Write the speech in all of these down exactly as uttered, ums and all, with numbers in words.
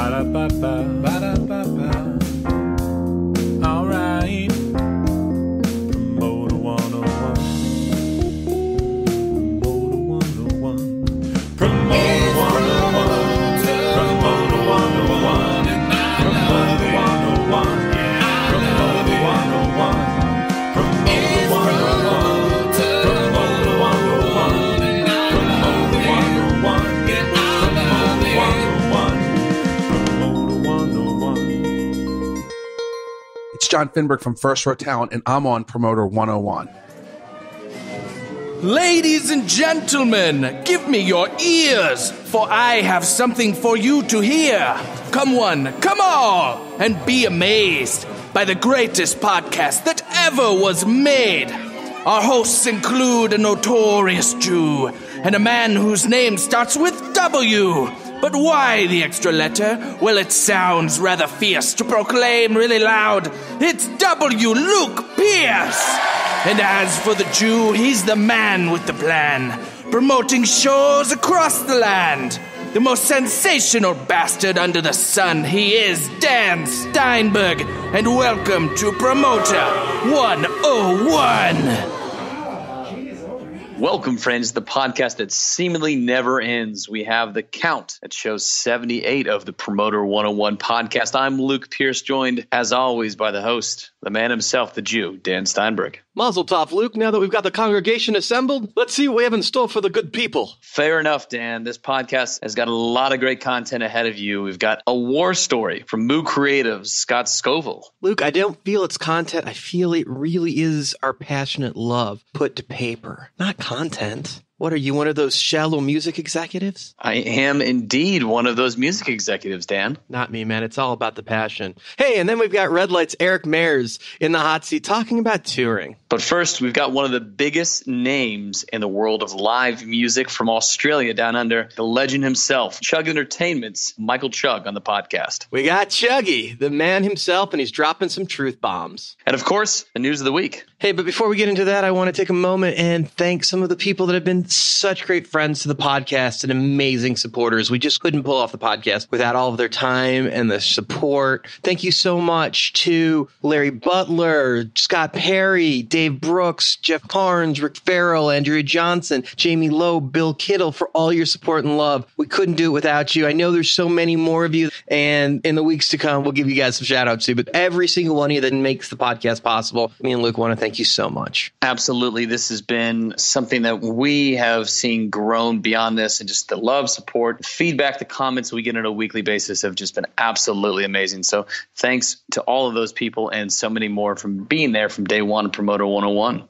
Ba-da-ba-ba, ba-da-ba-ba. All right. Promoter one oh one. Promoter one oh one. Promoter one oh one. Promoter one oh one. Promoter one oh one. Promoter one oh one. Promoter one oh one. Promoter one oh one. Promoter one oh one. It's John Finberg from First Row Talent, and I'm on Promoter one oh one. Ladies and gentlemen, give me your ears, for I have something for you to hear. Come one, come all, and be amazed by the greatest podcast that ever was made. Our hosts include a notorious Jew and a man whose name starts with W. But why the extra letter? Well, it sounds rather fierce to proclaim really loud. It's W. Luke Pierce. And as for the Jew, he's the man with the plan, promoting shows across the land. The most sensational bastard under the sun, he is Dan Steinberg. And welcome to Promoter one oh one. Welcome, friends, the podcast that seemingly never ends. We have the count that shows seventy-eight of the Promoter one oh one podcast. I'm Luke Pierce, joined, as always, by the host, the man himself, the Jew, Dan Steinberg. Mazel tov, Luke. Now that we've got the congregation assembled, let's see what we have in store for the good people. Fair enough, Dan. This podcast has got a lot of great content ahead of you. We've got a war story from Moo Creatives, Scott Scoville. Luke, I don't feel it's content. I feel it really is our passionate love put to paper, not content. What, are you one of those shallow music executives? I am indeed one of those music executives, Dan. Not me, man. It's all about the passion. Hey, and then we've got Red Light's Eric Mayers in the hot seat talking about touring. But first, we've got one of the biggest names in the world of live music from Australia down under, the legend himself, Chugg Entertainment's Michael Chugg on the podcast. We got Chuggy, the man himself, and he's dropping some truth bombs. And of course, the news of the week. Hey, but before we get into that, I want to take a moment and thank some of the people that have been such great friends to the podcast and amazing supporters. We just couldn't pull off the podcast without all of their time and the support. Thank you so much to Larry Butler, Scott Perry, Dave Brooks, Jeff Carnes, Rick Farrell, Andrea Johnson, Jamie Lowe, Bill Kittle for all your support and love. We couldn't do it without you. I know there's so many more of you, and in the weeks to come, we'll give you guys some shout outs too, but every single one of you that makes the podcast possible, me and Luke want to thank you so much. Absolutely. This has been something that we have seen grown beyond this, and just the love, support, feedback, the comments we get on a weekly basis have just been absolutely amazing. So thanks to all of those people and so many more from being there from day one of Promoter one oh one.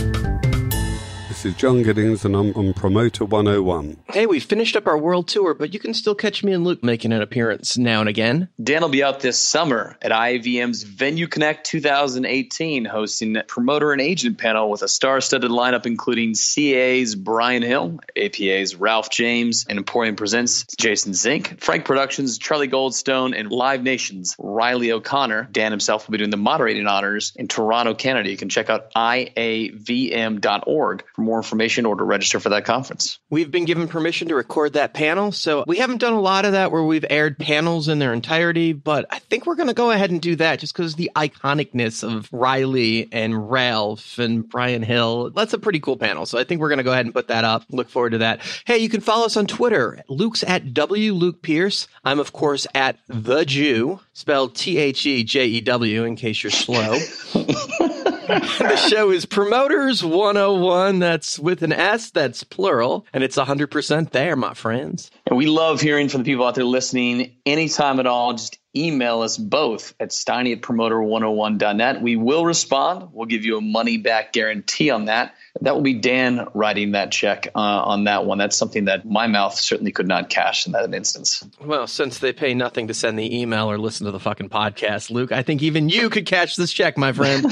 This is John Giddings, and I'm on Promoter one oh one. Hey, we finished up our world tour, but you can still catch me and Luke making an appearance now and again. Dan will be out this summer at I A V M's Venue Connect two thousand eighteen, hosting a promoter and agent panel with a star-studded lineup including C A's Brian Hill, A P A's Ralph James, and Emporium Presents Jason Zink, Frank Productions, Charlie Goldstone, and Live Nation's Riley O'Connor. Dan himself will be doing the moderating honors in Toronto, Canada. You can check out I A V M dot org for more information or to register for that conference. We've been given permission to record that panel, so we haven't done a lot of that where we've aired panels in their entirety, but I think we're going to go ahead and do that just because the iconicness of Riley and Ralph and Brian Hill. That's a pretty cool panel, so I think we're going to go ahead and put that up. Look forward to that. Hey, you can follow us on Twitter. Luke's at W Luke Pierce. I'm, of course, at The Jew, spelled T H E J E W in case you're slow. The show is Promoters one oh one. That's with an S, that's plural, and it's one hundred percent there, my friends. And we love hearing from the people out there listening anytime at all. Just email us both at steiny at promoter one oh one dot net. We will respond. We'll give you a money-back guarantee on that. That will be Dan writing that check uh, on that one. That's something that my mouth certainly could not cash in that instance. Well, since they pay nothing to send the email or listen to the fucking podcast, Luke, I think even you could cash this check, my friend.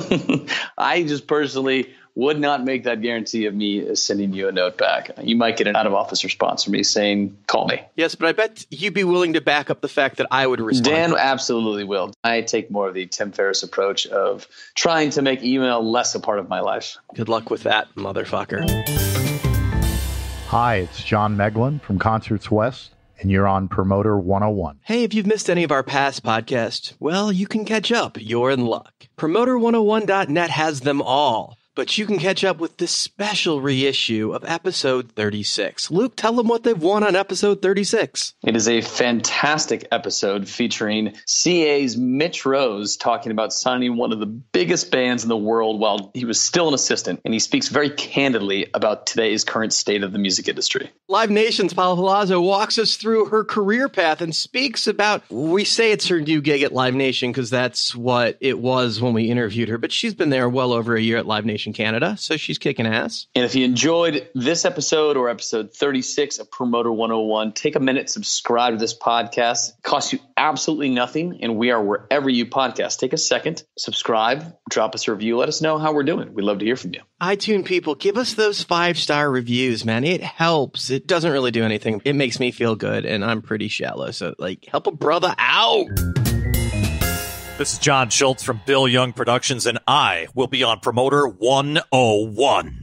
I just personally would not make that guarantee of me sending you a note back. You might get an out-of-office response from me saying, call me. Yes, but I bet you'd be willing to back up the fact that I would respond. Dan absolutely will. I take more of the Tim Ferriss approach of trying to make email less a part of my life. Good luck with that, motherfucker. Hi, it's John Meglin from Concerts West, and you're on Promoter one oh one. Hey, if you've missed any of our past podcasts, well, you can catch up. You're in luck. Promoter one oh one dot net has them all. But you can catch up with this special reissue of episode thirty-six. Luke, tell them what they've won on episode thirty-six. It is a fantastic episode featuring C A's Mitch Rose talking about signing one of the biggest bands in the world while he was still an assistant. And he speaks very candidly about today's current state of the music industry. Live Nation's Paula Palazzo walks us through her career path and speaks about, we say it's her new gig at Live Nation because that's what it was when we interviewed her. But she's been there well over a year at Live Nation Canada, so she's kicking ass. And if you enjoyed this episode or episode thirty-six of Promoter one oh one, take a minute, subscribe to this podcast. It costs you absolutely nothing, and we are wherever you podcast. Take a second, subscribe, drop us a review, let us know how we're doing. We'd love to hear from you. iTunes people, give us those five-star reviews, man. It helps. It doesn't really do anything. It makes me feel good, and I'm pretty shallow, so, like, help a brother out. This is John Schultz from Bill Young Productions, and I will be on Promoter one oh one.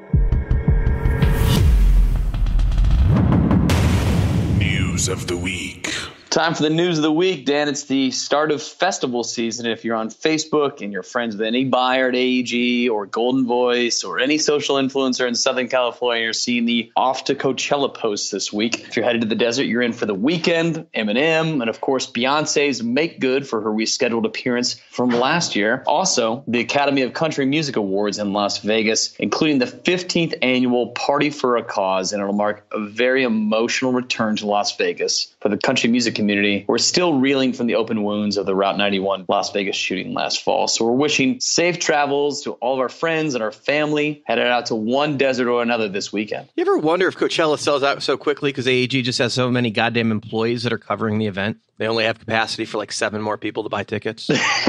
News of the week. Time for the news of the week, Dan. It's the start of festival season. If you're on Facebook and you're friends with any buyer at A E G or Golden Voice or any social influencer in Southern California, you're seeing the Off to Coachella posts this week. If you're headed to the desert, you're in for The Weeknd, Eminem, and of course Beyonce's Make Good for her rescheduled appearance from last year. Also, the Academy of Country Music Awards in Las Vegas, including the fifteenth annual Party for a Cause, and it'll mark a very emotional return to Las Vegas for the country music community. Community. We're still reeling from the open wounds of the Route ninety-one Las Vegas shooting last fall. So we're wishing safe travels to all of our friends and our family headed out to one desert or another this weekend. You ever wonder if Coachella sells out so quickly because A E G just has so many goddamn employees that are covering the event? They only have capacity for like seven more people to buy tickets.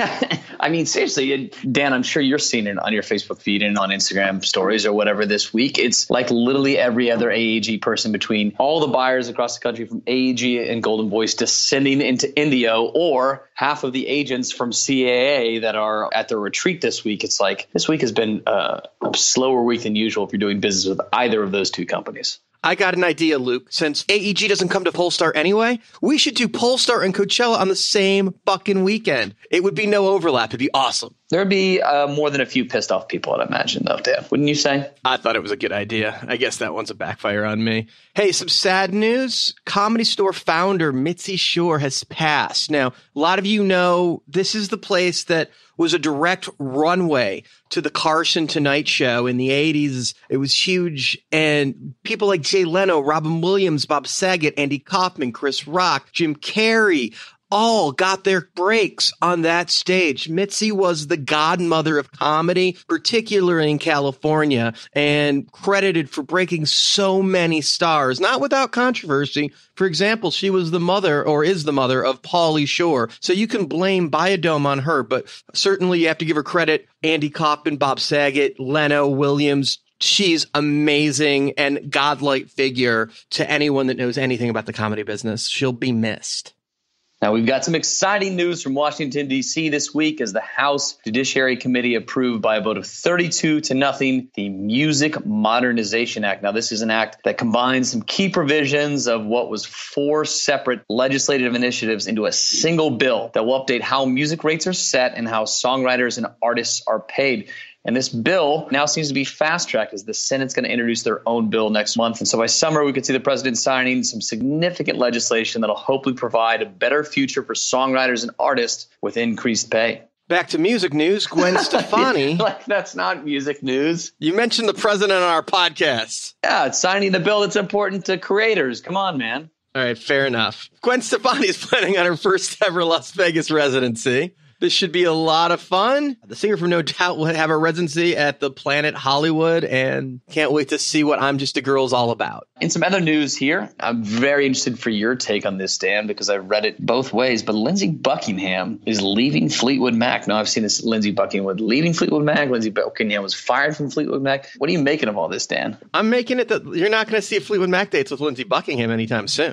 I mean, seriously, Dan, I'm sure you're seeing it on your Facebook feed and on Instagram stories or whatever this week. It's like literally every other A E G person between all the buyers across the country from A E G and Golden Voice descending into Indio, or half of the agents from C A A that are at their retreat this week. It's like this week has been uh, a slower week than usual if you're doing business with either of those two companies. I got an idea, Luke. Since A E G doesn't come to Polestar anyway, we should do Polestar and Coachella on the same fucking weekend. It would be no overlap. It'd be awesome. There'd be uh, more than a few pissed off people, I'd imagine, though, Dan. Wouldn't you say? I thought it was a good idea. I guess that one's a backfire on me. Hey, some sad news. Comedy Store founder Mitzi Shore has passed. Now, a lot of you know this is the place that was a direct runway to the Carson Tonight Show in the eighties. It was huge. And people like Jay Leno, Robin Williams, Bob Saget, Andy Kaufman, Chris Rock, Jim Carrey, all got their breaks on that stage. Mitzi was the godmother of comedy, particularly in California, and credited for breaking so many stars, not without controversy. For example, she was the mother, or is the mother, of Pauly Shore. So you can blame Biodome on her, but certainly you have to give her credit. Andy Kaufman, Bob Saget, Leno, Williams. She's amazing and godlike figure to anyone that knows anything about the comedy business. She'll be missed. Now, we've got some exciting news from Washington, D C this week as the House Judiciary Committee approved by a vote of thirty-two to nothing the Music Modernization Act. Now, this is an act that combines some key provisions of what was four separate legislative initiatives into a single bill that will update how music rates are set and how songwriters and artists are paid. And this bill now seems to be fast-tracked as the Senate's going to introduce their own bill next month. And so by summer, we could see the president signing some significant legislation that'll hopefully provide a better future for songwriters and artists with increased pay. Back to music news, Gwen Stefani. Like, that's not music news. You mentioned the president on our podcast. Yeah, it's signing a bill that's important to creators. Come on, man. All right, fair enough. Gwen Stefani is planning on her first ever Las Vegas residency. This should be a lot of fun. The singer from No Doubt will have a residency at the Planet Hollywood, and can't wait to see what I'm Just a Girl is all about. In some other news here, I'm very interested for your take on this, Dan, because I've read it both ways. But Lindsey Buckingham is leaving Fleetwood Mac. Now, I've seen this Lindsey Buckingham leaving Fleetwood Mac. Lindsey Buckingham was fired from Fleetwood Mac. What are you making of all this, Dan? I'm making it that you're not going to see Fleetwood Mac dates with Lindsey Buckingham anytime soon.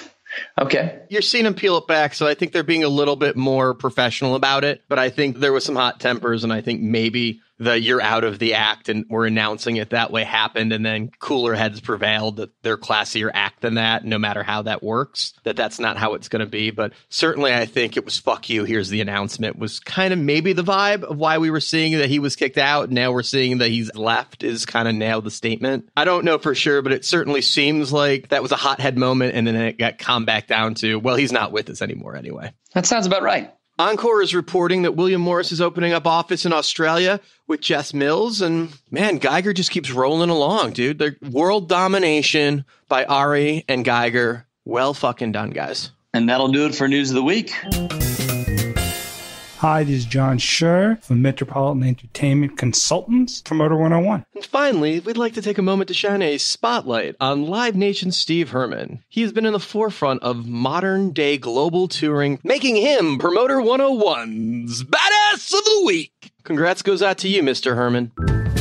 Okay. You're seeing them peel it back, so I think they're being a little bit more professional about it. But I think there was some hot tempers, and I think maybe the you're out of the act and we're announcing it that way happened, and then cooler heads prevailed that they're classier act than that, no matter how that works, that that's not how it's going to be. But certainly I think it was fuck you, here's the announcement was kind of maybe the vibe of why we were seeing that he was kicked out. Now we're seeing that he's left is kind of now the statement. I don't know for sure, but it certainly seems like that was a hothead moment, and then it got calmed back down to, well, he's not with us anymore anyway. That sounds about right. Encore is reporting that William Morris is opening up office in Australia with Jess Mills, and man, Geiger just keeps rolling along, dude. The world domination by Ari and Geiger. Well fucking done, guys. And that'll do it for News of the Week. Hi, this is John Scher from Metropolitan Entertainment Consultants, Promoter one oh one. And finally, we'd like to take a moment to shine a spotlight on Live Nation's Steve Herman. He has been in the forefront of modern-day global touring, making him Promoter one oh one's Badass of the Week. Congrats goes out to you, Mister Herman.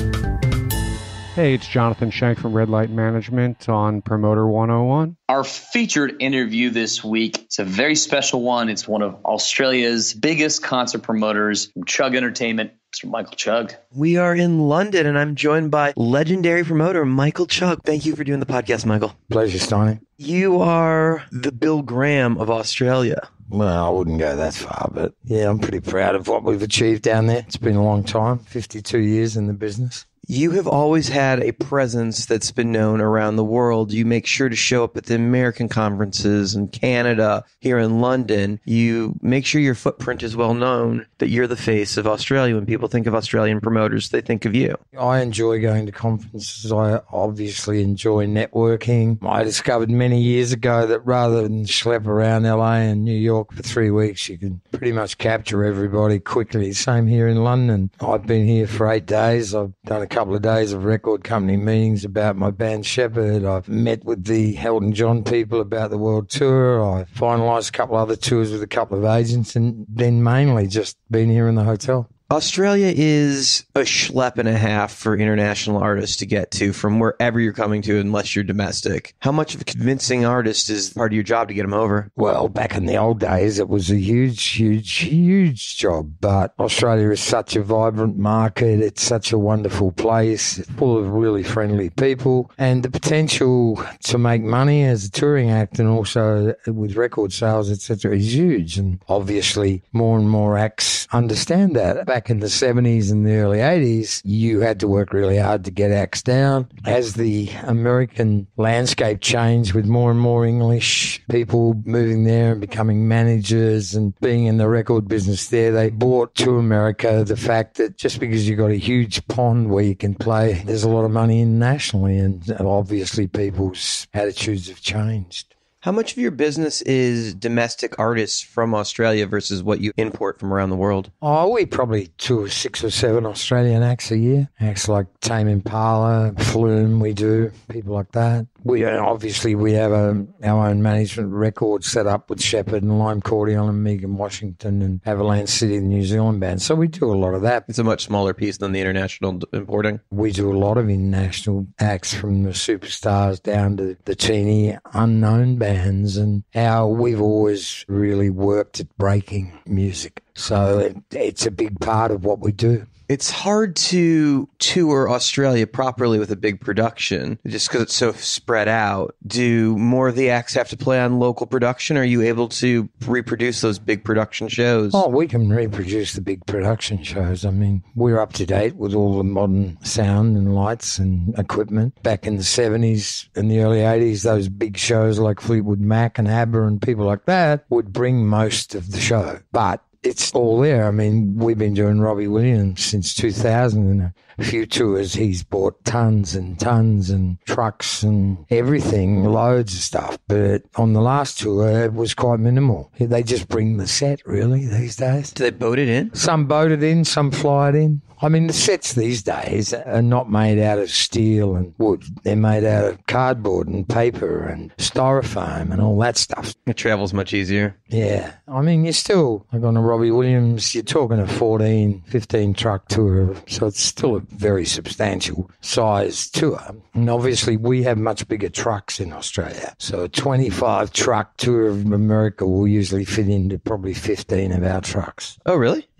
Hey, it's Jonathan Shank from Red Light Management on Promoter one oh one. Our featured interview this week, it's a very special one. It's one of Australia's biggest concert promoters from Chugg Entertainment, Mister Michael Chugg. We are in London, and I'm joined by legendary promoter Michael Chugg. Thank you for doing the podcast, Michael. Pleasure, Stoney. You are the Bill Graham of Australia. Well, I wouldn't go that far, but yeah, I'm pretty proud of what we've achieved down there. It's been a long time, fifty-two years in the business. You have always had a presence that's been known around the world. You make sure to show up at the American conferences in Canada, here in London. You make sure your footprint is well known, that you're the face of Australia. When people think of Australian promoters, they think of you. I enjoy going to conferences. I obviously enjoy networking. I discovered many years ago that rather than schlep around L A and New York for three weeks, you can pretty much capture everybody quickly. Same here in London. I've been here for eight days. I've done a couple of days of record company meetings about my band Shepherd. I've met with the Elton John people about the world tour. I finalised a couple other tours with a couple of agents, and then mainly just been here in the hotel. Australia is a schlep and a half for international artists to get to from wherever you're coming to, unless you're domestic. How much of a convincing artist is part of your job to get them over? Well, back in the old days, it was a huge, huge, huge job. But Australia is such a vibrant market. It's such a wonderful place. It's full of really friendly people. And the potential to make money as a touring act and also with record sales, et cetera, is huge. And obviously, more and more acts understand that. Back Back in the seventies and the early eighties, you had to work really hard to get acts down. As the American landscape changed with more and more English people moving there and becoming managers and being in the record business there, they brought to America the fact that just because you've got a huge pond where you can play, there's a lot of money internationally, and obviously people's attitudes have changed. How much of your business is domestic artists from Australia versus what you import from around the world? Oh, we probably tour six or seven Australian acts a year. Acts like Tame Impala, Flume, we do, people like that. We obviously we have a, our own management record set up with Shepherd and Lime Cordial and Megan Washington and Avalanche City, the New Zealand band. So we do a lot of that. It's a much smaller piece than the international importing. We do a lot of international acts, from the superstars down to the teeny unknown bands, and how we've always really worked at breaking music. So it, it's a big part of what we do. It's hard to tour Australia properly with a big production just because it's so spread out. Do more of the acts have to play on local production? Or are you able to reproduce those big production shows? Oh, we can reproduce the big production shows. I mean, we're up to date with all the modern sound and lights and equipment. Back in the seventies and the early eighties, those big shows like Fleetwood Mac and ABBA and people like that would bring most of the show. But it's all there. I mean, we've been doing Robbie Williams since two thousand, and a few tours. He's bought tons and tons and trucks and everything, loads of stuff. But on the last tour, it was quite minimal. They just bring the set, really, these days. Do they boat it in? Some boat it in, some fly it in. I mean, the sets these days are not made out of steel and wood. They're made out of cardboard and paper and styrofoam and all that stuff. It travels much easier. Yeah. I mean, you're still, like on a Robbie Williams, you're talking a fourteen, fifteen truck tour. So it's still a very substantial size tour. And obviously, we have much bigger trucks in Australia. So a twenty-five truck tour of America will usually fit into probably fifteen of our trucks. Oh, really? Yeah.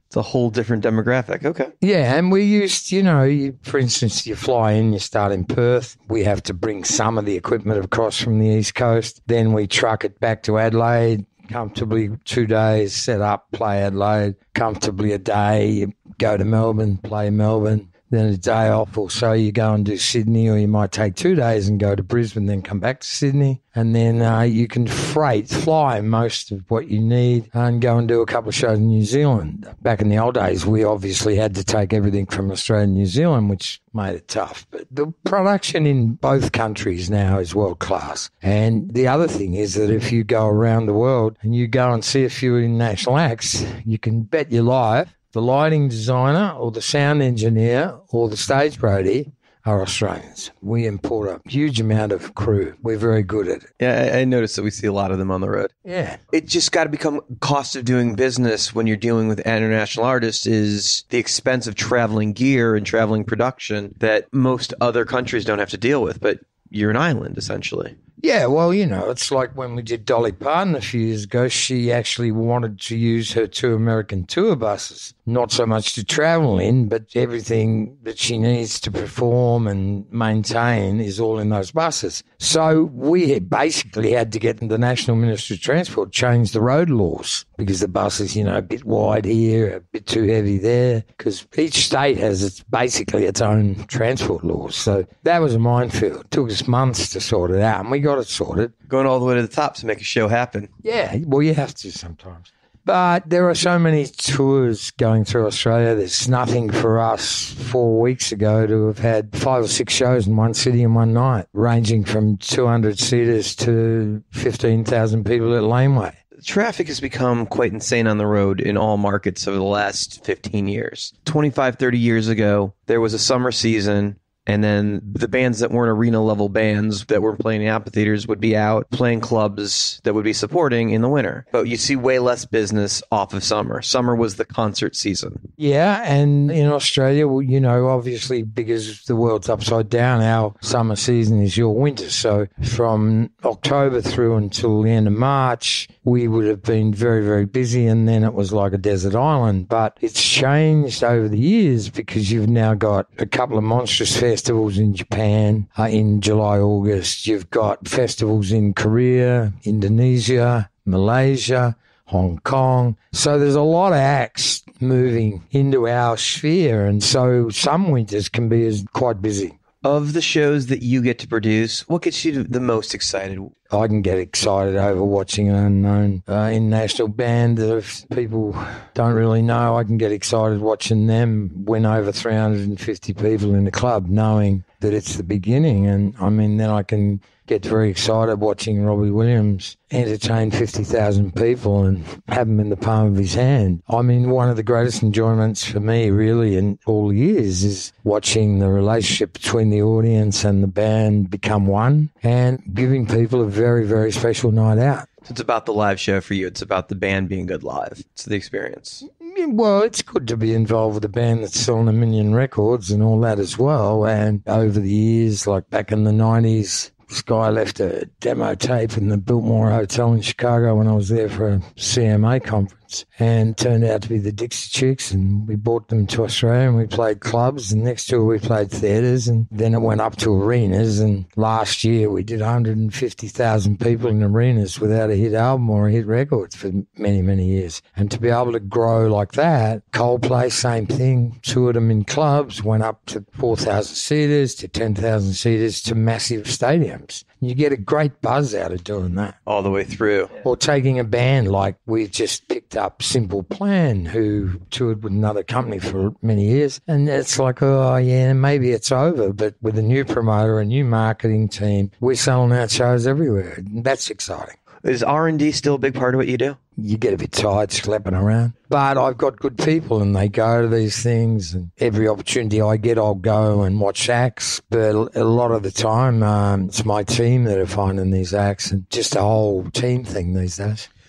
It's a whole different demographic. Okay. Yeah, and we used, you know, you, for instance, you fly in, you start in Perth. We have to bring some of the equipment across from the East Coast. Then we truck it back to Adelaide, comfortably two days, set up, play Adelaide, comfortably a day, you go to Melbourne, play Melbourne. Then a day off or so, you go and do Sydney, or you might take two days and go to Brisbane, then come back to Sydney. And then uh, you can freight, fly most of what you need and go and do a couple of shows in New Zealand. Back in the old days, we obviously had to take everything from Australia and New Zealand, which made it tough. But the production in both countries now is world class. And the other thing is that if you go around the world and you go and see a few international acts, you can bet your life the lighting designer or the sound engineer or the stage roadie are Australians. We import a huge amount of crew. We're very good at it. Yeah, I, I noticed that we see a lot of them on the road. Yeah. It just got to become cost of doing business when you're dealing with international artists is the expense of traveling gear and traveling production that most other countries don't have to deal with. But you're an island, essentially. Yeah, well, you know, it's like when we did Dolly Parton a few years ago, she actually wanted to use her two American tour buses, not so much to travel in, but everything that she needs to perform and maintain is all in those buses. So we basically had to get the National Ministry of Transport change the road laws because the buses, you know, a bit wide here, a bit too heavy there, because each state has its basically its own transport laws. So that was a minefield. It took us months to sort it out, and we got it sorted. Going all the way to the top to make a show happen. Yeah, well, you have to sometimes. But there are so many tours going through Australia. There's nothing for us four weeks ago to have had five or six shows in one city in one night, ranging from two hundred seaters to fifteen thousand people at Laneway. Traffic has become quite insane on the road in all markets over the last fifteen years. twenty-five, thirty years ago, there was a summer season. And then the bands that weren't arena-level bands that were playing in amphitheaters would be out playing clubs that would be supporting in the winter. But you see way less business off of summer. Summer was the concert season. Yeah, and in Australia, well, you know, obviously because the world's upside down, our summer season is your winter. So from October through until the end of March, we would have been very, very busy, and then it was like a desert island. But it's changed over the years because you've now got a couple of monstrous festivals in Japan uh, in July, August. You've got festivals in Korea, Indonesia, Malaysia, Hong Kong. So there's a lot of acts moving into our sphere, and so some winters can be as quite busy. Of the shows that you get to produce, what gets you the most excited? I can get excited over watching an unknown uh, international band that if people don't really know, I can get excited watching them win over three hundred fifty people in the club, knowing that it's the beginning. And, I mean, then I can get very excited watching Robbie Williams entertain fifty thousand people and have them in the palm of his hand. I mean, one of the greatest enjoyments for me, really, in all years is watching the relationship between the audience and the band become one and giving people a very, very special night out. So it's about the live show for you. It's about the band being good live. It's the experience. Well, it's good to be involved with a band that's selling a million records and all that as well. And over the years, like back in the nineties, this guy left a demo tape in the Biltmore Hotel in Chicago when I was there for a C M A conference, and turned out to be the Dixie Chicks, and we brought them to Australia and we played clubs, and next to it we played theatres, and then it went up to arenas, and last year we did one hundred fifty thousand people in arenas without a hit album or a hit record for many, many years. And to be able to grow like that, Coldplay, same thing, toured them in clubs, went up to four thousand seaters, to ten thousand seaters, to massive stadiums. You get a great buzz out of doing that. All the way through. Or taking a band like we've just picked up Simple Plan, who toured with another company for many years. And it's like, oh, yeah, maybe it's over. But with a new promoter, a new marketing team, we're selling out shows everywhere. That's exciting. Is R and D still a big part of what you do? You get a bit tired schlepping around. But I've got good people and they go to these things, and every opportunity I get, I'll go and watch acts. But a lot of the time, um, it's my team that are finding these acts, and just a whole team thing these days.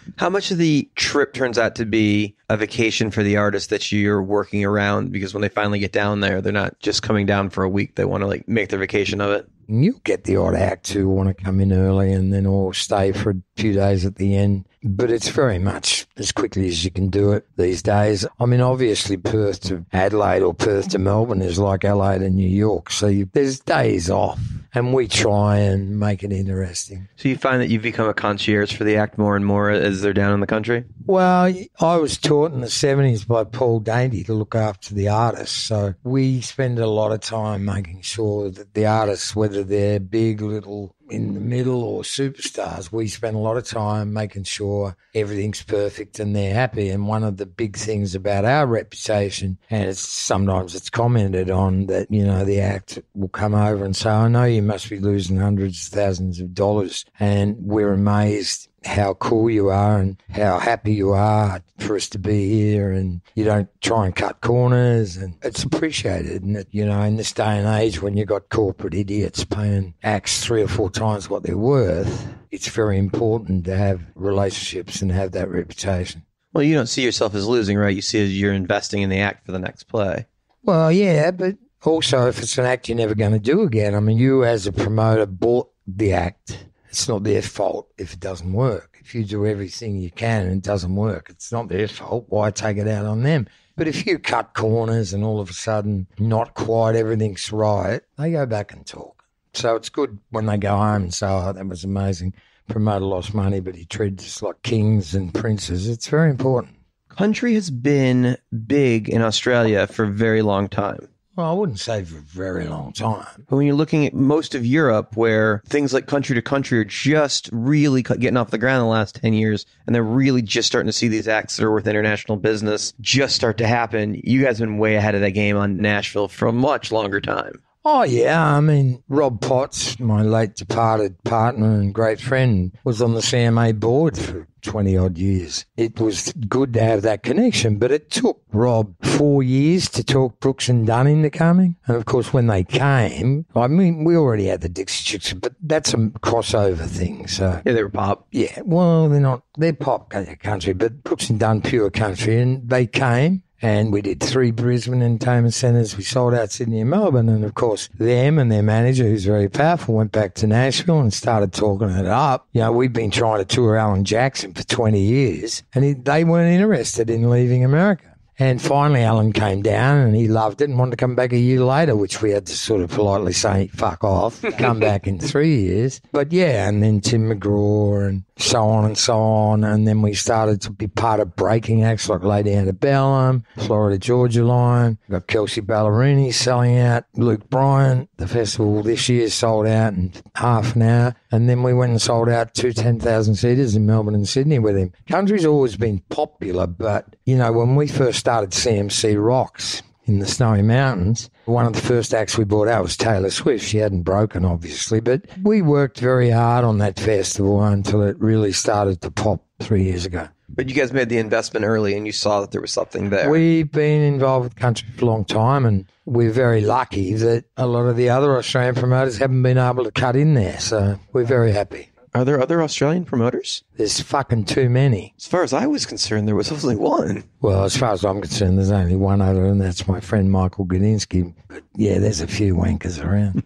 How much of the trip turns out to be a vacation for the artist that you're working around? Because when they finally get down there, they're not just coming down for a week. They want to like make their vacation of it. You'll get the odd act who want to come in early and then all stay for a few days at the end. But it's very much as quickly as you can do it these days. I mean, obviously Perth to Adelaide or Perth to Melbourne is like L A to New York. So you, there's days off and we try and make it interesting. So you find that you've become a concierge for the act more and more as they're down in the country? Well, I was taught in the seventies by Paul Dainty to look after the artists. So we spend a lot of time making sure that the artists, whether they're big, little, in the middle or superstars, we spend a lot of time making sure everything's perfect and they're happy. And one of the big things about our reputation, and it's sometimes it's commented on, that, you know, the act will come over and say, I know you must be losing hundreds of thousands of dollars, and we're amazed how cool you are and how happy you are for us to be here, and you don't try and cut corners, and it's appreciated. And, it, you know, in this day and age when you've got corporate idiots paying acts three or four times what they're worth, it's very important to have relationships and have that reputation. Well, you don't see yourself as losing, right? You see as you're investing in the act for the next play. Well, yeah, but also if it's an act you're never going to do again, I mean, you as a promoter bought the act. It's not their fault if it doesn't work. If you do everything you can and it doesn't work, it's not their fault. Why take it out on them? But if you cut corners and all of a sudden not quite everything's right, they go back and talk. So it's good when they go home and say, oh, that was amazing. Promoter lost money, but he treated us like kings and princes. It's very important. Country has been big in Australia for a very long time. Well, I wouldn't say for a very long time. But when you're looking at most of Europe, where things like Country to Country are just really getting off the ground in the last ten years, and they're really just starting to see these acts that are with international business just start to happen, you guys have been way ahead of that game on Nashville for a much longer time. Oh, yeah. I mean, Rob Potts, my late departed partner and great friend, was on the C M A board for twenty-odd years. It was good to have that connection, but it took Rob four years to talk Brooks and Dunn into coming. And, of course, when they came, I mean, we already had the Dixie Chicks, but that's a crossover thing. So yeah, they were pop. Yeah, well, they're not. They're pop country, but Brooks and Dunn pure country, and they came. And we did three Brisbane entertainment centres. We sold out Sydney and Melbourne. And, of course, them and their manager, who's very powerful, went back to Nashville and started talking it up. You know, we've been trying to tour Alan Jackson for twenty years, and he, they weren't interested in leaving America. And finally, Alan came down and he loved it and wanted to come back a year later, which we had to sort of politely say, fuck off, come back in three years. But yeah, and then Tim McGraw and so on and so on. And then we started to be part of breaking acts like Lady Antebellum, Florida Georgia Line. We got Kelsey Ballerini selling out. Luke Bryan, the festival this year sold out in half an hour. And then we went and sold out two ten thousand seaters in Melbourne and Sydney with him. Country's always been popular, but, you know, when we first started C M C Rocks in the Snowy Mountains, one of the first acts we brought out was Taylor Swift. She hadn't broken, obviously, but we worked very hard on that festival until it really started to pop three years ago. But you guys made the investment early and you saw that there was something there. We've been involved with country for a long time, and we're very lucky that a lot of the other Australian promoters haven't been able to cut in there, so we're very happy. Are there other Australian promoters? There's fucking too many. As far as I was concerned, there was only one. Well, as far as I'm concerned, there's only one other, and that's my friend Michael Gudinski. But yeah, there's a few wankers around.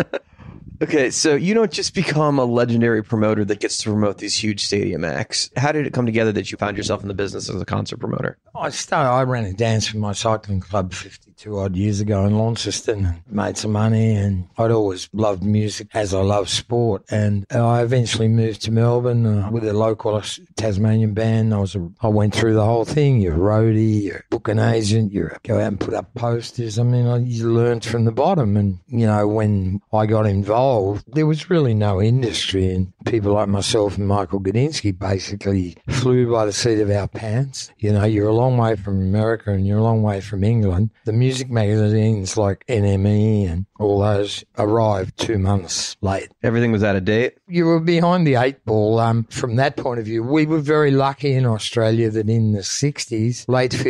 Okay, so you don't just become a legendary promoter that gets to promote these huge stadium acts. How did it come together that you found yourself in the business as a concert promoter? I started. I ran a dance for my cycling club fifty-two odd years ago in Launceston and made some money. And I'd always loved music as I love sport. And I eventually moved to Melbourne uh, with a local Tasmanian band. I was. A, I went through the whole thing. You're a roadie. You're a booking agent. You go out and put up posters. I mean, I, you learned from the bottom. And you know, when I got involved, there was really no industry, and people like myself and Michael Gudinski basically flew by the seat of our pants. You know, you're a long way from America and you're a long way from England. The music magazines like N M E and all those arrived two months late. Everything was out of date? You were behind the eight ball. Um, from that point of view, we were very lucky in Australia that in the sixties, late fifties and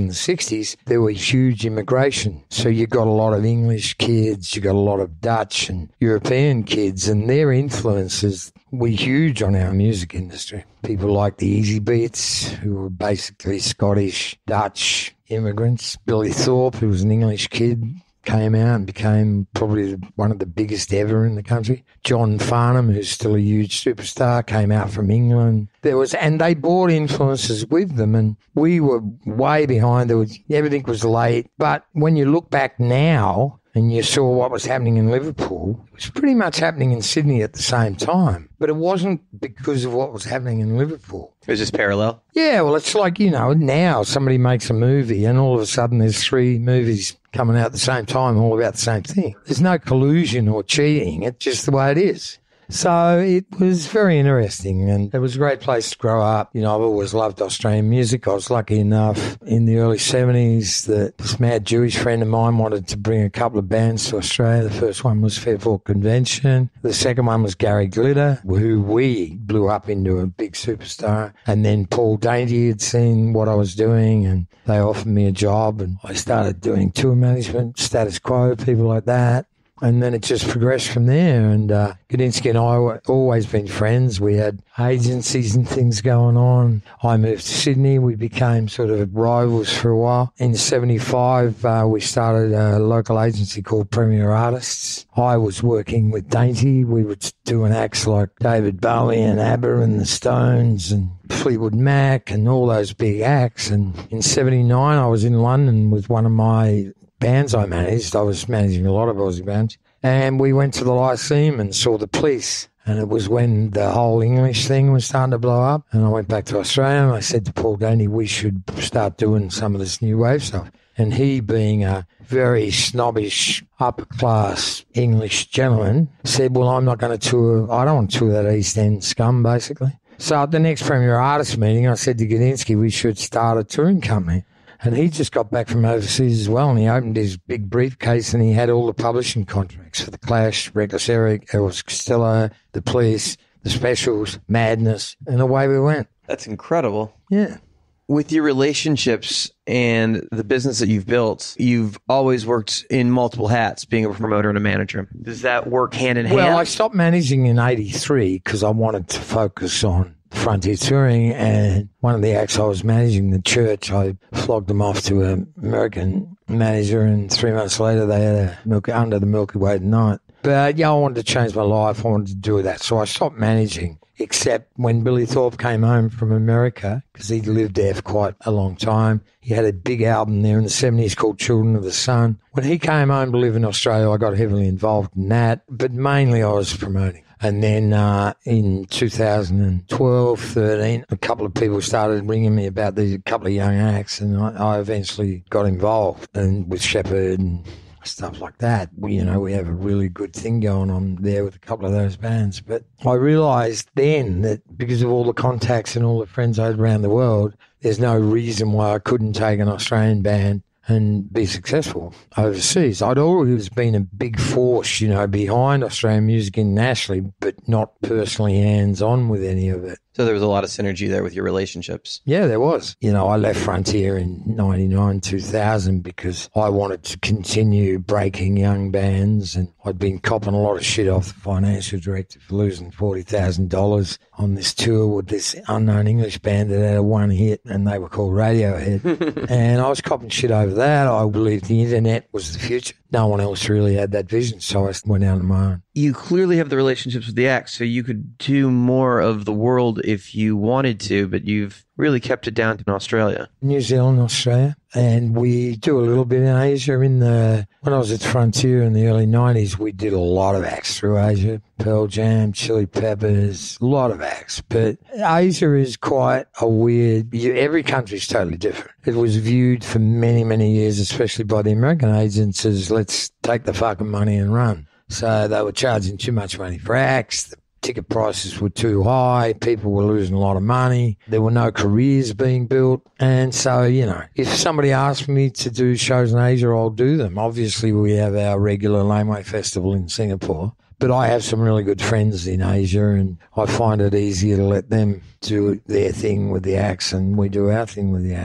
and the sixties, there were huge immigration. So you got a lot of English kids, you got a lot of Dutch and European kids, and their influences were huge on our music industry. People like the Easy Beats, who were basically Scottish, Dutch immigrants. Billy Thorpe, who was an English kid, came out and became probably one of the biggest ever in the country. John Farnham, who's still a huge superstar, came out from England. There was, and they brought influences with them, and we were way behind. There was, everything was late. But when you look back now and you saw what was happening in Liverpool, it was pretty much happening in Sydney at the same time. But it wasn't because of what was happening in Liverpool. It was just parallel? Yeah, well, it's like, you know, now somebody makes a movie and all of a sudden there's three movies coming out at the same time, all about the same thing. There's no collusion or cheating. It's just the way it is. So it was very interesting, and it was a great place to grow up. You know, I've always loved Australian music. I was lucky enough in the early seventies that this mad Jewish friend of mine wanted to bring a couple of bands to Australia. The first one was Fairport Convention. The second one was Gary Glitter, who we blew up into a big superstar. And then Paul Dainty had seen what I was doing, and they offered me a job, and I started doing tour management, Status Quo, people like that. And then it just progressed from there. And uh, Gudinski and I were always been friends. We had agencies and things going on. I moved to Sydney. We became sort of rivals for a while. In seventy-five, uh, we started a local agency called Premier Artists. I was working with Dainty. We were doing acts like David Bowie and ABBA and the Stones and Fleetwood Mac and all those big acts. And in seventy-nine, I was in London with one of my bands I managed. I was managing a lot of Aussie bands. And we went to the Lyceum and saw The Police. And it was when the whole English thing was starting to blow up. And I went back to Australia and I said to Paul Dainty, we should start doing some of this new wave stuff. And he, being a very snobbish, upper-class English gentleman, said, well, I'm not going to tour. I don't want to tour that East End scum, basically. So at the next Premier Artists meeting, I said to Gudinski, we should start a touring company. And he just got back from overseas as well, and he opened his big briefcase and he had all the publishing contracts for The Clash, Reckless Eric, Elvis Costello, The Police, The Specials, Madness, and away we went. That's incredible. Yeah. With your relationships and the business that you've built, you've always worked in multiple hats, being a promoter and a manager. Does that work hand in hand? Well, I stopped managing in eighty-three because I wanted to focus on Frontier Touring, and one of the acts I was managing, The Church, I flogged them off to an American manager, and three months later they had a Milky, Under the Milky Way Night. But yeah, I wanted to change my life. I wanted to do that. So I stopped managing, except when Billy Thorpe came home from America, because he'd lived there for quite a long time. He had a big album there in the seventies called Children of the Sun. When he came home to live in Australia, I got heavily involved in that, but mainly I was promoting. And then uh, in two thousand twelve, thirteen, a couple of people started ringing me about these, a couple of young acts, and I, I eventually got involved and with Shepherd and stuff like that. We, you know, we have a really good thing going on there with a couple of those bands. But I realised then that because of all the contacts and all the friends I had around the world, there's no reason why I couldn't take an Australian band and be successful overseas. I'd always been a big force, you know, behind Australian music internationally, but not personally hands-on with any of it. So there was a lot of synergy there with your relationships. Yeah, there was. You know, I left Frontier in ninety-nine, two thousand because I wanted to continue breaking young bands, and I'd been copping a lot of shit off the financial director for losing forty thousand dollars on this tour with this unknown English band that had a one hit, and they were called Radiohead. And I was copping shit over that. I believed the internet was the future. No one else really had that vision, so I went out on my own. You clearly have the relationships with the acts, so you could do more of the world if you wanted to, but you've really kept it down to Australia. New Zealand, Australia, and we do a little bit in Asia. In the when I was at Frontier in the early nineties, we did a lot of acts through Asia. Pearl Jam, Chili Peppers, a lot of acts. But Asia is quite a weird... Every country is totally different. It was viewed for many, many years, especially by the American agents, as let's take the fucking money and run. So they were charging too much money for acts. The ticket prices were too high. People were losing a lot of money. There were no careers being built. And so, you know, if somebody asked me to do shows in Asia, I'll do them. Obviously, we have our regular Laneway Festival in Singapore. But I have some really good friends in Asia, and I find it easier to let them do their thing with the acts and we do our thing with the acts.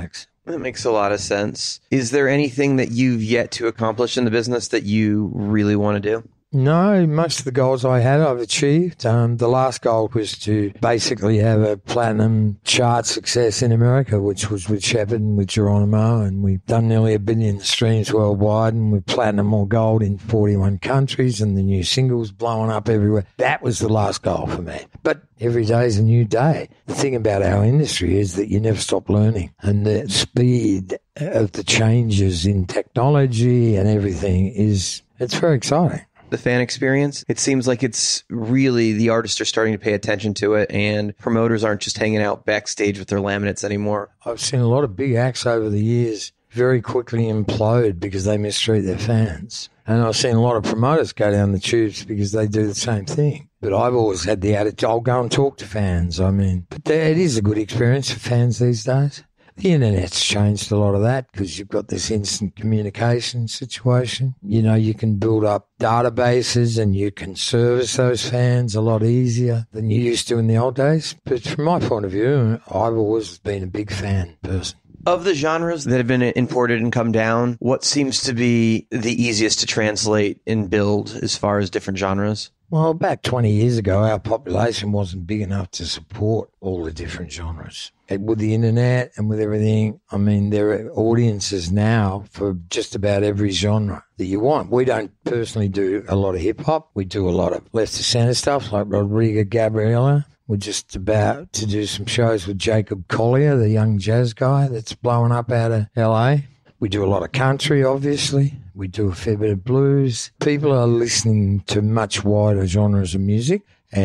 That makes a lot of sense. Is there anything that you've yet to accomplish in the business that you really want to do? No, most of the goals I had, I've achieved. Um, the last goal was to basically have a platinum chart success in America, which was with Shepherd and with Geronimo, and we've done nearly a billion streams worldwide, and we've platinum or gold in forty-one countries, and the new singles blowing up everywhere. That was the last goal for me. But every day is a new day. The thing about our industry is that you never stop learning, and the speed of the changes in technology and everything is, it's very exciting. The fan experience, it seems like it's really, the artists are starting to pay attention to it, and promoters aren't just hanging out backstage with their laminates anymore. I've seen a lot of big acts over the years very quickly implode because they mistreat their fans. And I've seen a lot of promoters go down the tubes because they do the same thing. But I've always had the attitude, I'll go and talk to fans. I mean, but it is a good experience for fans these days. The internet's changed a lot of that because you've got this instant communication situation. You know, you can build up databases and you can service those fans a lot easier than you used to in the old days. But from my point of view, I've always been a big fan person. Of the genres that have been imported and come down, what seems to be the easiest to translate and build as far as different genres? Well, back twenty years ago, our population wasn't big enough to support all the different genres. And with the internet and with everything, I mean, there are audiences now for just about every genre that you want. We don't personally do a lot of hip-hop. We do a lot of left-to-center stuff like Rodrigo Gabriela. We're just about to do some shows with Jacob Collier, the young jazz guy that's blowing up out of L A. We do a lot of country, obviously. We do a fair bit of blues. People are listening to much wider genres of music.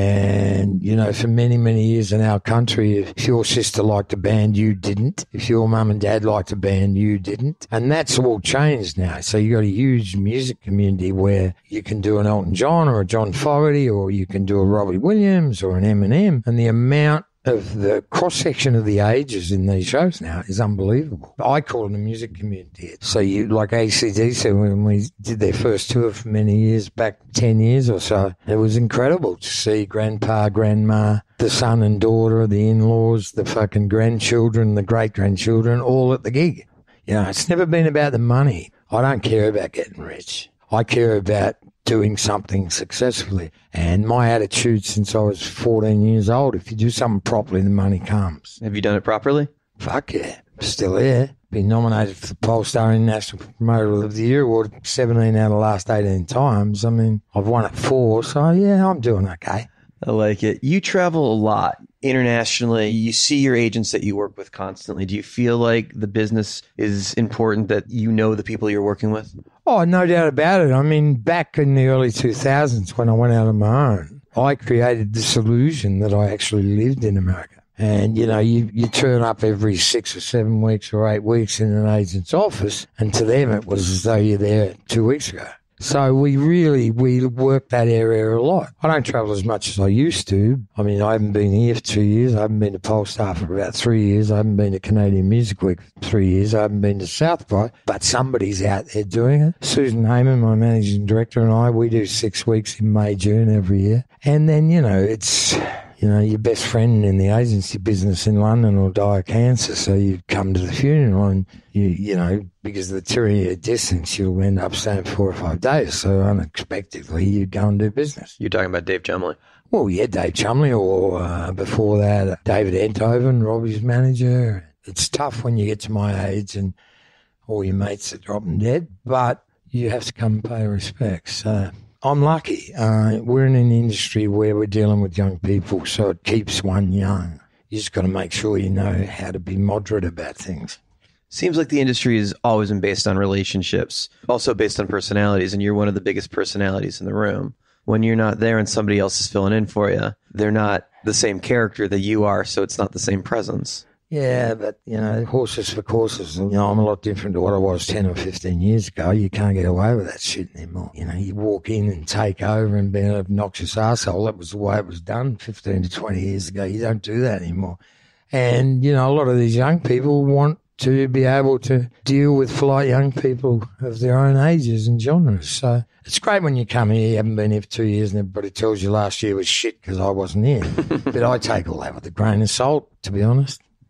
And, you know, for many, many years in our country, if your sister liked a band, you didn't. If your mum and dad liked a band, you didn't. And that's all changed now. So you've got a huge music community where you can do an Elton John or a John Fogerty, or you can do a Robbie Williams or an Eminem. And the amount of the cross-section of the ages in these shows now is unbelievable. I call it a music community. So you, like A C D C, when we did their first tour for many years, back ten years or so, it was incredible to see grandpa, grandma, the son and daughter, the in-laws, the fucking grandchildren, the great-grandchildren, all at the gig. You know, it's never been about the money. I don't care about getting rich. I care about doing something successfully. And my attitude since I was fourteen years old, if you do something properly, the money comes. Have you done it properly? Fuck yeah. Still here. Been nominated for the Polestar International Promoter of the Year Award seventeen out of the last eighteen times. I mean, I've won it four, so yeah, I'm doing okay. I like it. You travel a lot internationally. You see your agents that you work with constantly. Do you feel like the business is important that you know the people you're working with? Oh, no doubt about it. I mean, back in the early two thousands when I went out on my own, I created this illusion that I actually lived in America. And, you know, you, you turn up every six or seven weeks or eight weeks in an agent's office, and to them it was as though you're there two weeks ago. So we really, we work that area a lot. I don't travel as much as I used to. I mean, I haven't been here for two years. I haven't been to Polestar for about three years. I haven't been to Canadian Music Week for three years. I haven't been to South by, but somebody's out there doing it. Susan Heyman, my managing director, and I, we do six weeks in May, June every year. And then, you know, it's, you know, your best friend in the agency business in London will die of cancer, so you come to the funeral and, you you know, because of the tyranny of distance, you'll end up staying four or five days. So unexpectedly, you go and do business. You're talking about Dave Chumley? Well, yeah, Dave Chumley, or uh, before that, David Enthoven, Robbie's manager. It's tough when you get to my age and all your mates are dropping dead, but you have to come and pay respects. So I'm lucky. Uh, we're in an industry where we're dealing with young people, so it keeps one young. You just got to make sure you know how to be moderate about things. Seems like the industry has always been based on relationships, also based on personalities, and you're one of the biggest personalities in the room. When you're not there and somebody else is filling in for you, they're not the same character that you are, so it's not the same presence. Yeah, but, you know, horses for courses. You know, I'm a lot different to what I was ten or fifteen years ago. You can't get away with that shit anymore. You know, you walk in and take over and be an obnoxious arsehole. That was the way it was done fifteen to twenty years ago. You don't do that anymore. And, you know, a lot of these young people want to be able to deal with polite young people of their own ages and genres. So it's great when you come here, you haven't been here for two years and everybody tells you last year was shit because I wasn't here. But I take all that with a grain of salt, to be honest.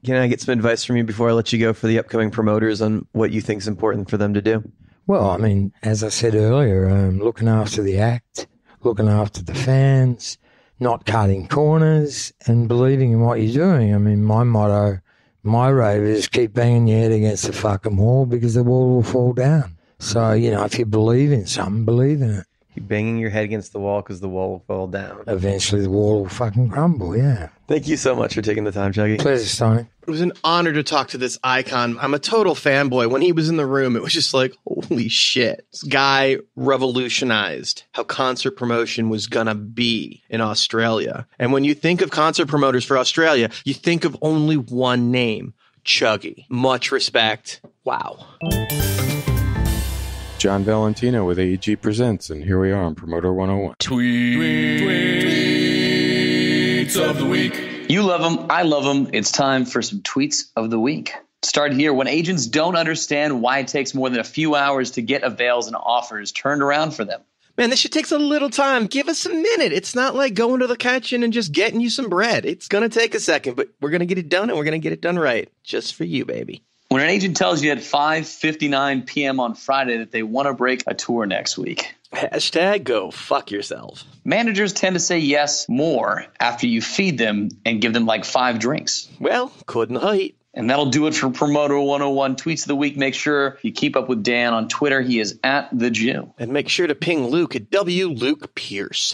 Can I get some advice from you before I let you go for the upcoming promoters on what you think is important for them to do? Well, I mean, as I said earlier, um, looking after the act, looking after the fans, not cutting corners, and believing in what you're doing. I mean, my motto, my rave is keep banging your head against the fucking wall because the wall will fall down. So, you know, if you believe in something, believe in it. Keep banging your head against the wall because the wall will fall down. Eventually the wall will fucking crumble, yeah. Thank you so much for taking the time, Chuggy. Pleasure, Stoney. It was an honor to talk to this icon. I'm a total fanboy. When he was in the room, it was just like, holy shit. This guy revolutionized how concert promotion was gonna be in Australia. And when you think of concert promoters for Australia, you think of only one name, Chuggy. Much respect. Wow. John Valentino with A E G Presents, and here we are on Promoter one oh one. Tweet. Tweets of the week. You love them. I love them. It's time for some tweets of the week. Start here. When agents don't understand why it takes more than a few hours to get avails and offers turned around for them. Man, this shit takes a little time. Give us a minute. It's not like going to the kitchen and just getting you some bread. It's going to take a second, but we're going to get it done, and we're going to get it done right. Just for you, baby. When an agent tells you at five fifty-nine p.m. on Friday that they want to break a tour next week. Hashtag go fuck yourself. Managers tend to say yes more after you feed them and give them like five drinks. Well, couldn't hate. And that'll do it for Promoter one oh one Tweets of the Week. Make sure you keep up with Dan on Twitter. He is at The Jew. And make sure to ping Luke at W Luke Pierce.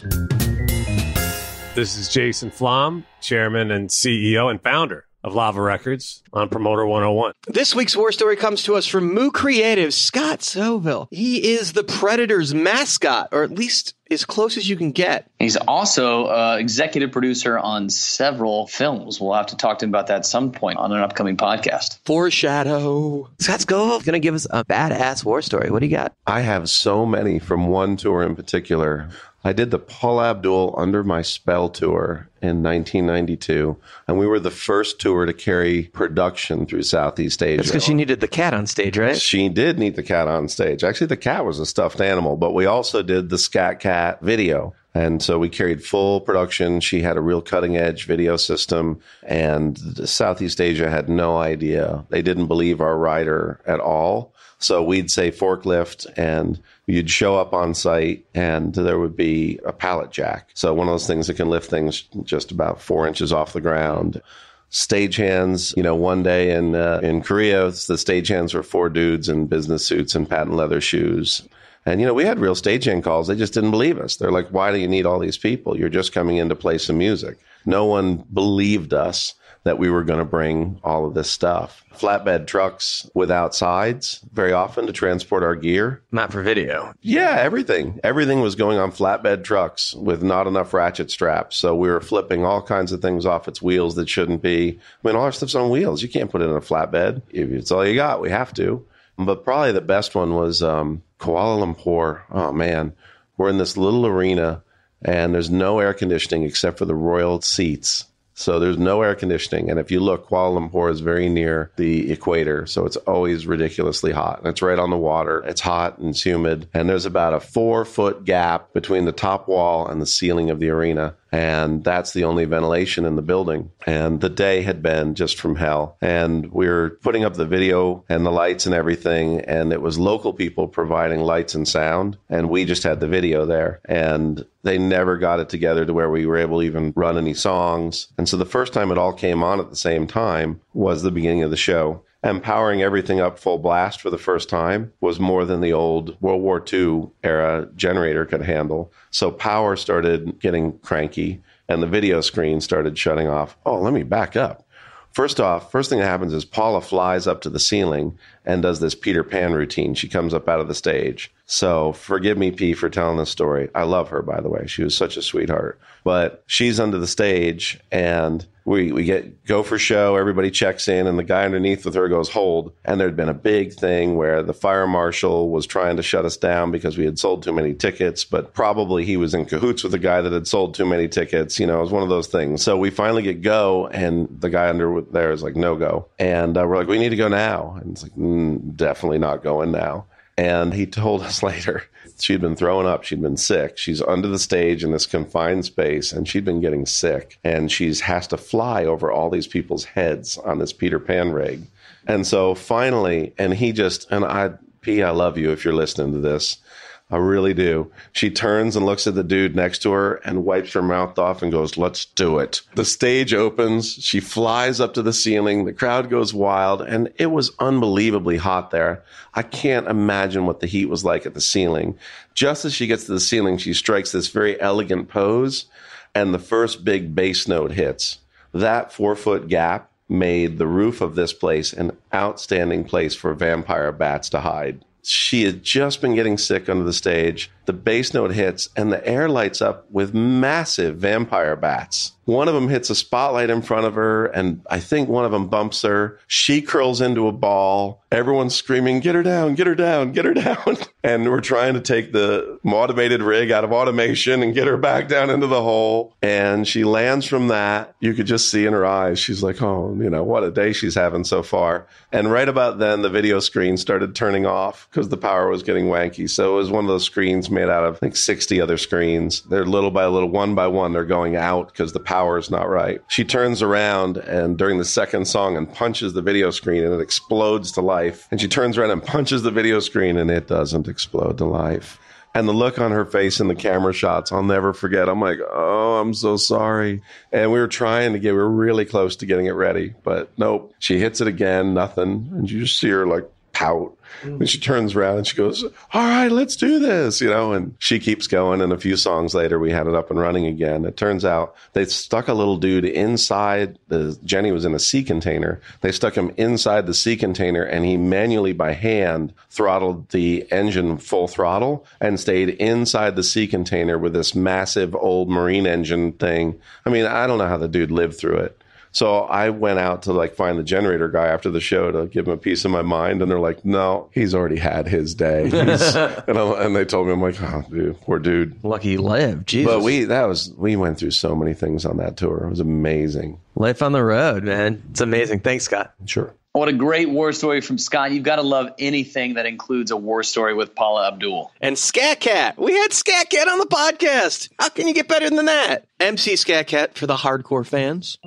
This is Jason Flom, Chairman and C E O and founder of Lava Records on Promoter one oh one. This week's war story comes to us from Moo Creative, Scott Soville. He is the Predators mascot, or at least as close as you can get. He's also uh, executive producer on several films. We'll have to talk to him about that at some point on an upcoming podcast. Foreshadow. Scott Soville is going to give us a badass war story. What do you got? I have so many from one tour in particular. I did the Paul Abdul Under My Spell tour in nineteen ninety-two, and we were the first tour to carry production through Southeast Asia. That's because she needed the cat on stage, right? She did need the cat on stage. Actually, the cat was a stuffed animal, but we also did the Scat Cat video. And so we carried full production. She had a real cutting edge video system, and Southeast Asia had no idea. They didn't believe our rider at all. So we'd say forklift, and you'd show up on site, and there would be a pallet jack. So one of those things that can lift things just about four inches off the ground. Stagehands, you know, one day in uh, in Korea, the stagehands were four dudes in business suits and patent leather shoes. And, you know, we had real stagehand calls. They just didn't believe us. They're like, why do you need all these people? You're just coming in to play some music. No one believed us that we were going to bring all of this stuff. Flatbed trucks without sides very often to transport our gear. Not for video. Yeah, everything. Everything was going on flatbed trucks with not enough ratchet straps. So we were flipping all kinds of things off its wheels that shouldn't be. I mean, all our stuff's on wheels. You can't put it in a flatbed. If it's all you got, we have to. But probably the best one was um, Kuala Lumpur. Oh, man. We're in this little arena, and there's no air conditioning except for the royal seats. So there's no air conditioning. And if you look, Kuala Lumpur is very near the equator. So it's always ridiculously hot. And it's right on the water. It's hot and it's humid. And there's about a four foot gap between the top wall and the ceiling of the arena. And that's the only ventilation in the building. And the day had been just from hell. And we were putting up the video and the lights and everything. And it was local people providing lights and sound. And we just had the video there. And they never got it together to where we were able to even run any songs. And so the first time it all came on at the same time was the beginning of the show. And powering everything up full blast for the first time was more than the old World War Two era generator could handle. So power started getting cranky and the video screen started shutting off. Oh, let me back up. First off, first thing that happens is Paula flies up to the ceiling and does this Peter Pan routine. She comes up out of the stage. So forgive me, P, for telling this story. I love her, by the way. She was such a sweetheart. But she's under the stage, and we, we get go for show. Everybody checks in, and the guy underneath with her goes, hold. And there'd been a big thing where the fire marshal was trying to shut us down because we had sold too many tickets, but probably he was in cahoots with the guy that had sold too many tickets. You know, it was one of those things. So we finally get go, and the guy under there is like, no go. And uh, we're like, we need to go now. And it's like, mm, definitely not going now. And he told us later she'd been throwing up. She'd been sick. She's under the stage in this confined space, and she'd been getting sick. And she has to fly over all these people's heads on this Peter Pan rig. And so finally, and he just, and I, P, I love you if you're listening to this. I really do. She turns and looks at the dude next to her and wipes her mouth off and goes, let's do it. The stage opens. She flies up to the ceiling. The crowd goes wild. And it was unbelievably hot there. I can't imagine what the heat was like at the ceiling. Just as she gets to the ceiling, she strikes this very elegant pose. And the first big bass note hits. That four foot gap made the roof of this place an outstanding place for vampire bats to hide. She had just been getting sick under the stage. The bass note hits and the air lights up with massive vampire bats. One of them hits a spotlight in front of her, and I think one of them bumps her. She curls into a ball. Everyone's screaming, get her down, get her down, get her down. And we're trying to take the automated rig out of automation and get her back down into the hole. And she lands from that. You could just see in her eyes, she's like, oh, you know, what a day she's having so far. And right about then, the video screen started turning off because the power was getting wanky. So it was one of those screens made out of, I think, sixty other screens. They're little by little, one by one, they're going out because the power is not right. She turns around and during the second song and punches the video screen and it explodes to life. And she turns around and punches the video screen and it doesn't explode to life. And the look on her face in the camera shots, I'll never forget. I'm like, oh, I'm so sorry. And we were trying to get, we were really close to getting it ready. But nope, she hits it again, nothing. And you just see her like pout. And she turns around and she goes, all right, let's do this, you know, and she keeps going. And a few songs later, we had it up and running again. It turns out they stuck a little dude inside the, Jenny was in a sea container. They stuck him inside the sea container and he manually by hand throttled the engine full throttle and stayed inside the sea container with this massive old marine engine thing. I mean, I don't know how the dude lived through it. So I went out to like find the generator guy after the show to give him a piece of my mind. And they're like, no, he's already had his day. He's, and, I, and they told me, I'm like, oh, dude, poor dude. Lucky he lived. Jesus. But we, that was, we went through so many things on that tour. It was amazing. Life on the road, man. It's amazing. Thanks, Scott. Sure. What a great war story from Scott. You've got to love anything that includes a war story with Paula Abdul. And Scat Cat. We had Scat Cat on the podcast. How can you get better than that? M C Scat Cat for the hardcore fans.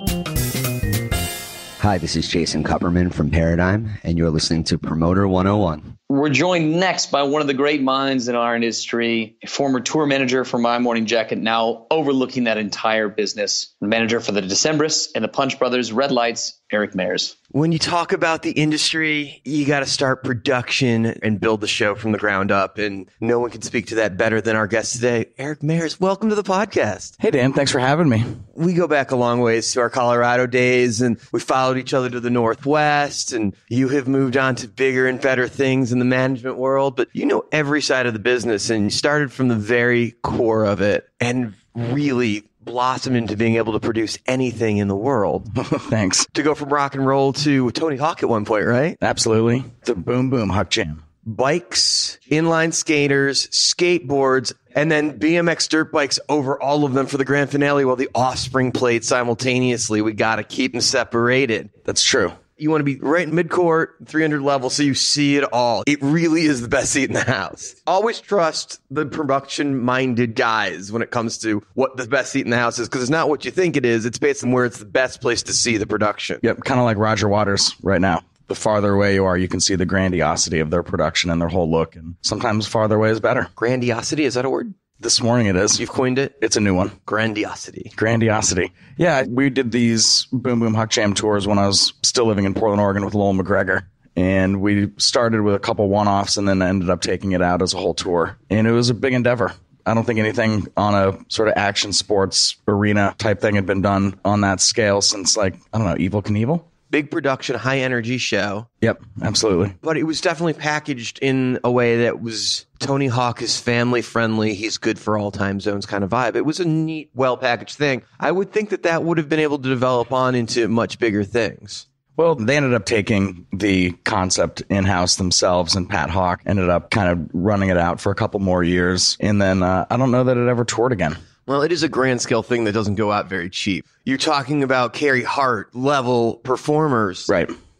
Hi, this is Jason Kupperman from Paradigm, and you're listening to Promoter one oh one. We're joined next by one of the great minds in our industry, a former tour manager for My Morning Jacket, now overlooking that entire business, manager for the Decemberists and the Punch Brothers, Red Lights, Eric Mayers. When you talk about the industry, you got to start production and build the show from the ground up. And no one can speak to that better than our guest today, Eric Mayers. Welcome to the podcast. Hey, Dan. Thanks for having me. We go back a long ways to our Colorado days, and we followed each other to the Northwest. And you have moved on to bigger and better things in the management world. But you know every side of the business, and you started from the very core of it and really blossomed into being able to produce anything in the world. Thanks. To go from rock and roll to Tony Hawk at one point, right? Absolutely. The Boom Boom Huck Jam. Bikes, inline skaters, skateboards, and then B M X dirt bikes over all of them for the grand finale while the Offspring played simultaneously. We got to keep them separated. That's true. You want to be right in mid-court, three hundred level, so you see it all. It really is the best seat in the house. Always trust the production-minded guys when it comes to what the best seat in the house is, because it's not what you think it is. It's based on where it's the best place to see the production. Yep, kind of like Roger Waters right now. The farther away you are, you can see the grandiosity of their production and their whole look, and sometimes farther away is better. Grandiosity, is that a word? This morning it is. You've coined it? It's a new one. Grandiosity. Grandiosity. Yeah, we did these Boom Boom Huck Jam tours when I was still living in Portland, Oregon with Lowell McGregor. And we started with a couple one-offs and then ended up taking it out as a whole tour. And it was a big endeavor. I don't think anything on a sort of action sports arena type thing had been done on that scale since, like, I don't know, Evel Knievel? Big production, high energy show. Yep, absolutely. But it was definitely packaged in a way that was Tony Hawk is family friendly. He's good for all time zones kind of vibe. It was a neat, well packaged thing. I would think that that would have been able to develop on into much bigger things. Well, they ended up taking the concept in-house themselves, and Pat Hawk ended up kind of running it out for a couple more years. And then uh, I don't know that it ever toured again. Well, it is a grand scale thing that doesn't go out very cheap. You're talking about Carrie Hart level performers. Right.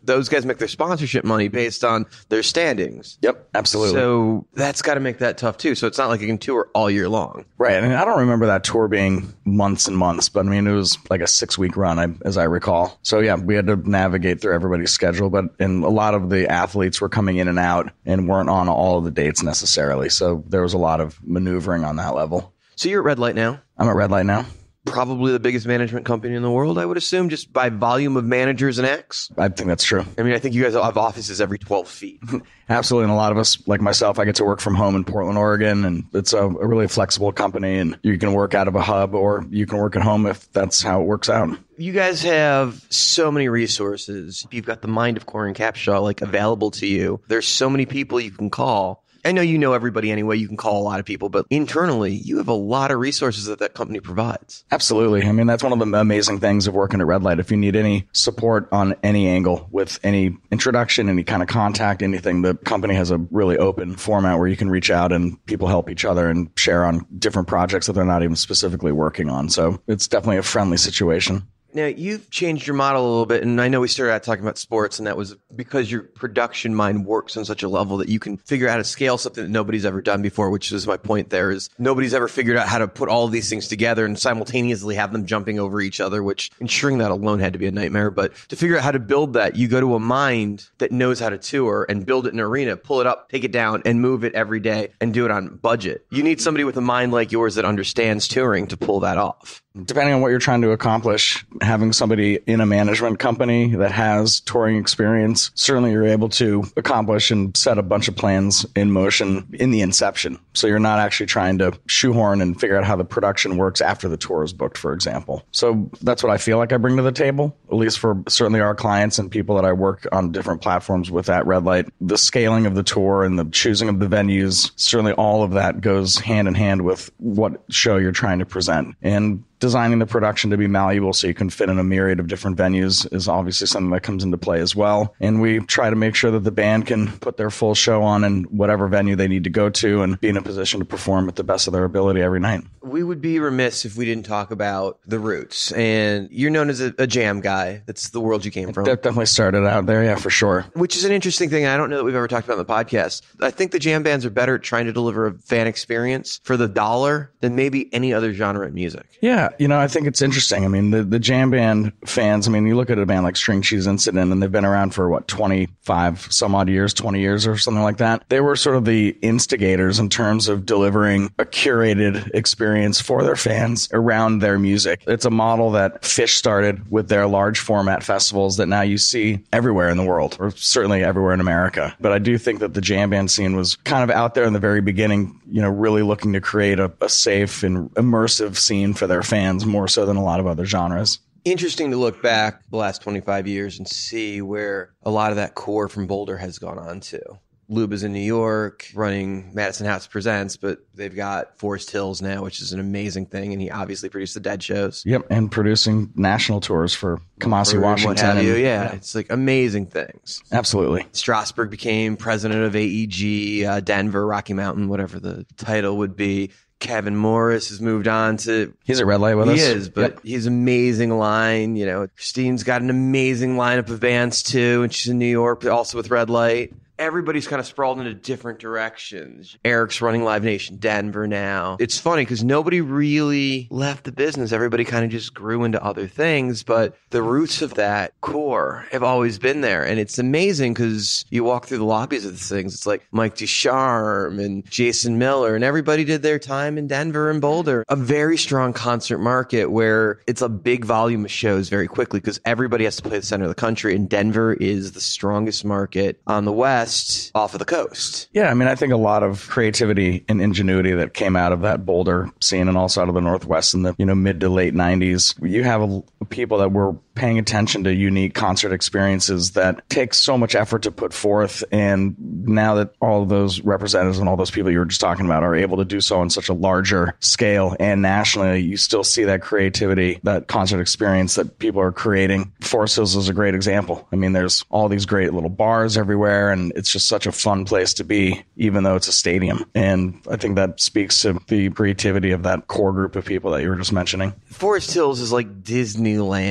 those guys make their sponsorship money based on their standings. Yep, absolutely. So that's got to make that tough too. So it's not like you can tour all year long. Right. I mean, I don't remember that tour being months and months, but I mean, it was like a six week run, I, as I recall. So yeah, we had to navigate through everybody's schedule, but and a lot of the athletes were coming in and out and weren't on all of the dates necessarily. So there was a lot of maneuvering on that level. So you're at Red Light now? I'm at Red Light now. Probably the biggest management company in the world, I would assume, just by volume of managers and acts. I think that's true. I mean, I think you guys have offices every twelve feet. Absolutely. And a lot of us, like myself, I get to work from home in Portland, Oregon, and it's a, a really flexible company, and you can work out of a hub or you can work at home if that's how it works out. You guys have so many resources. You've got the mind of Corey and Capshaw like available to you. There's so many people you can call. I know you know everybody anyway. You can call a lot of people, but internally, you have a lot of resources that that company provides. Absolutely. I mean, that's one of the amazing things of working at Red Light. If you need any support on any angle with any introduction, any kind of contact, anything, the company has a really open format where you can reach out and people help each other and share on different projects that they're not even specifically working on. So it's definitely a friendly situation. Now, you've changed your model a little bit, and I know we started out talking about sports, and that was because your production mind works on such a level that you can figure out how to scale something that nobody's ever done before, which is my point there, is nobody's ever figured out how to put all of these things together and simultaneously have them jumping over each other, which ensuring that alone had to be a nightmare. But to figure out how to build that, you go to a mind that knows how to tour and build it in an arena, pull it up, take it down, and move it every day and do it on budget. You need somebody with a mind like yours that understands touring to pull that off. Depending on what you're trying to accomplish, having somebody in a management company that has touring experience, certainly you're able to accomplish and set a bunch of plans in motion in the inception. So you're not actually trying to shoehorn and figure out how the production works after the tour is booked, for example. So that's what I feel like I bring to the table, at least for certainly our clients and people that I work on different platforms with at Red Light. The scaling of the tour and the choosing of the venues, certainly all of that goes hand in hand with what show you're trying to present. And designing the production to be malleable so you can fit in a myriad of different venues is obviously something that comes into play as well. And we try to make sure that the band can put their full show on in whatever venue they need to go to and be in a position to perform at the best of their ability every night. We would be remiss if we didn't talk about the roots. And you're known as a, a jam guy. That's the world you came from. That definitely started out there, yeah, for sure. Which is an interesting thing. I don't know that we've ever talked about in the podcast. I think the jam bands are better at trying to deliver a fan experience for the dollar than maybe any other genre of music. Yeah, you know, I think it's interesting. I mean, the, the jam band fans, I mean, you look at a band like String Cheese Incident, and they've been around for, what, twenty-five some odd years, twenty years or something like that. They were sort of the instigators in terms of delivering a curated experience for their fans around their music. It's a model that Phish started with their large format festivals that now you see everywhere in the world, or certainly everywhere in America. But I do think that the jam band scene was kind of out there in the very beginning, you know, really looking to create a, a safe and immersive scene for their fans, more so than a lot of other genres. Interesting to look back the last twenty-five years and see where a lot of that core from Boulder has gone on to. Lube is in New York running Madison House Presents, but they've got Forest Hills now, which is an amazing thing. And he obviously produced the Dead shows. Yep. And producing national tours for Kamasi, Or Washington. What have you. and- Yeah, yeah. It's like amazing things. Absolutely. Strasburg became president of A E G, uh, Denver, Rocky Mountain, whatever the title would be. Kevin Morris has moved on to... He's at Red Light with he us. He is, but Yep. he's amazing line. You know, Christine's got an amazing lineup of bands too, and she's in New York, but also with Red Light. Everybody's kind of sprawled into different directions. Eric's running Live Nation Denver now. It's funny because nobody really left the business. Everybody kind of just grew into other things, but the roots of that core have always been there. And it's amazing because you walk through the lobbies of the things. It's like Mike Ducharme and Jason Miller, and everybody did their time in Denver and Boulder. A very strong concert market where it's a big volume of shows very quickly because everybody has to play the center of the country, and Denver is the strongest market on the West off of the coast. Yeah, I mean, I think a lot of creativity and ingenuity that came out of that Boulder scene and also out of the Northwest in the, you know, mid to late nineties. You have a, people that were paying attention to unique concert experiences that take so much effort to put forth. And now that all of those representatives and all those people you were just talking about are able to do so on such a larger scale and nationally, you still see that creativity, that concert experience that people are creating. Forest Hills is a great example. I mean, there's all these great little bars everywhere, and it's just such a fun place to be, even though it's a stadium. And I think that speaks to the creativity of that core group of people that you were just mentioning. Forest Hills is like Disneyland for the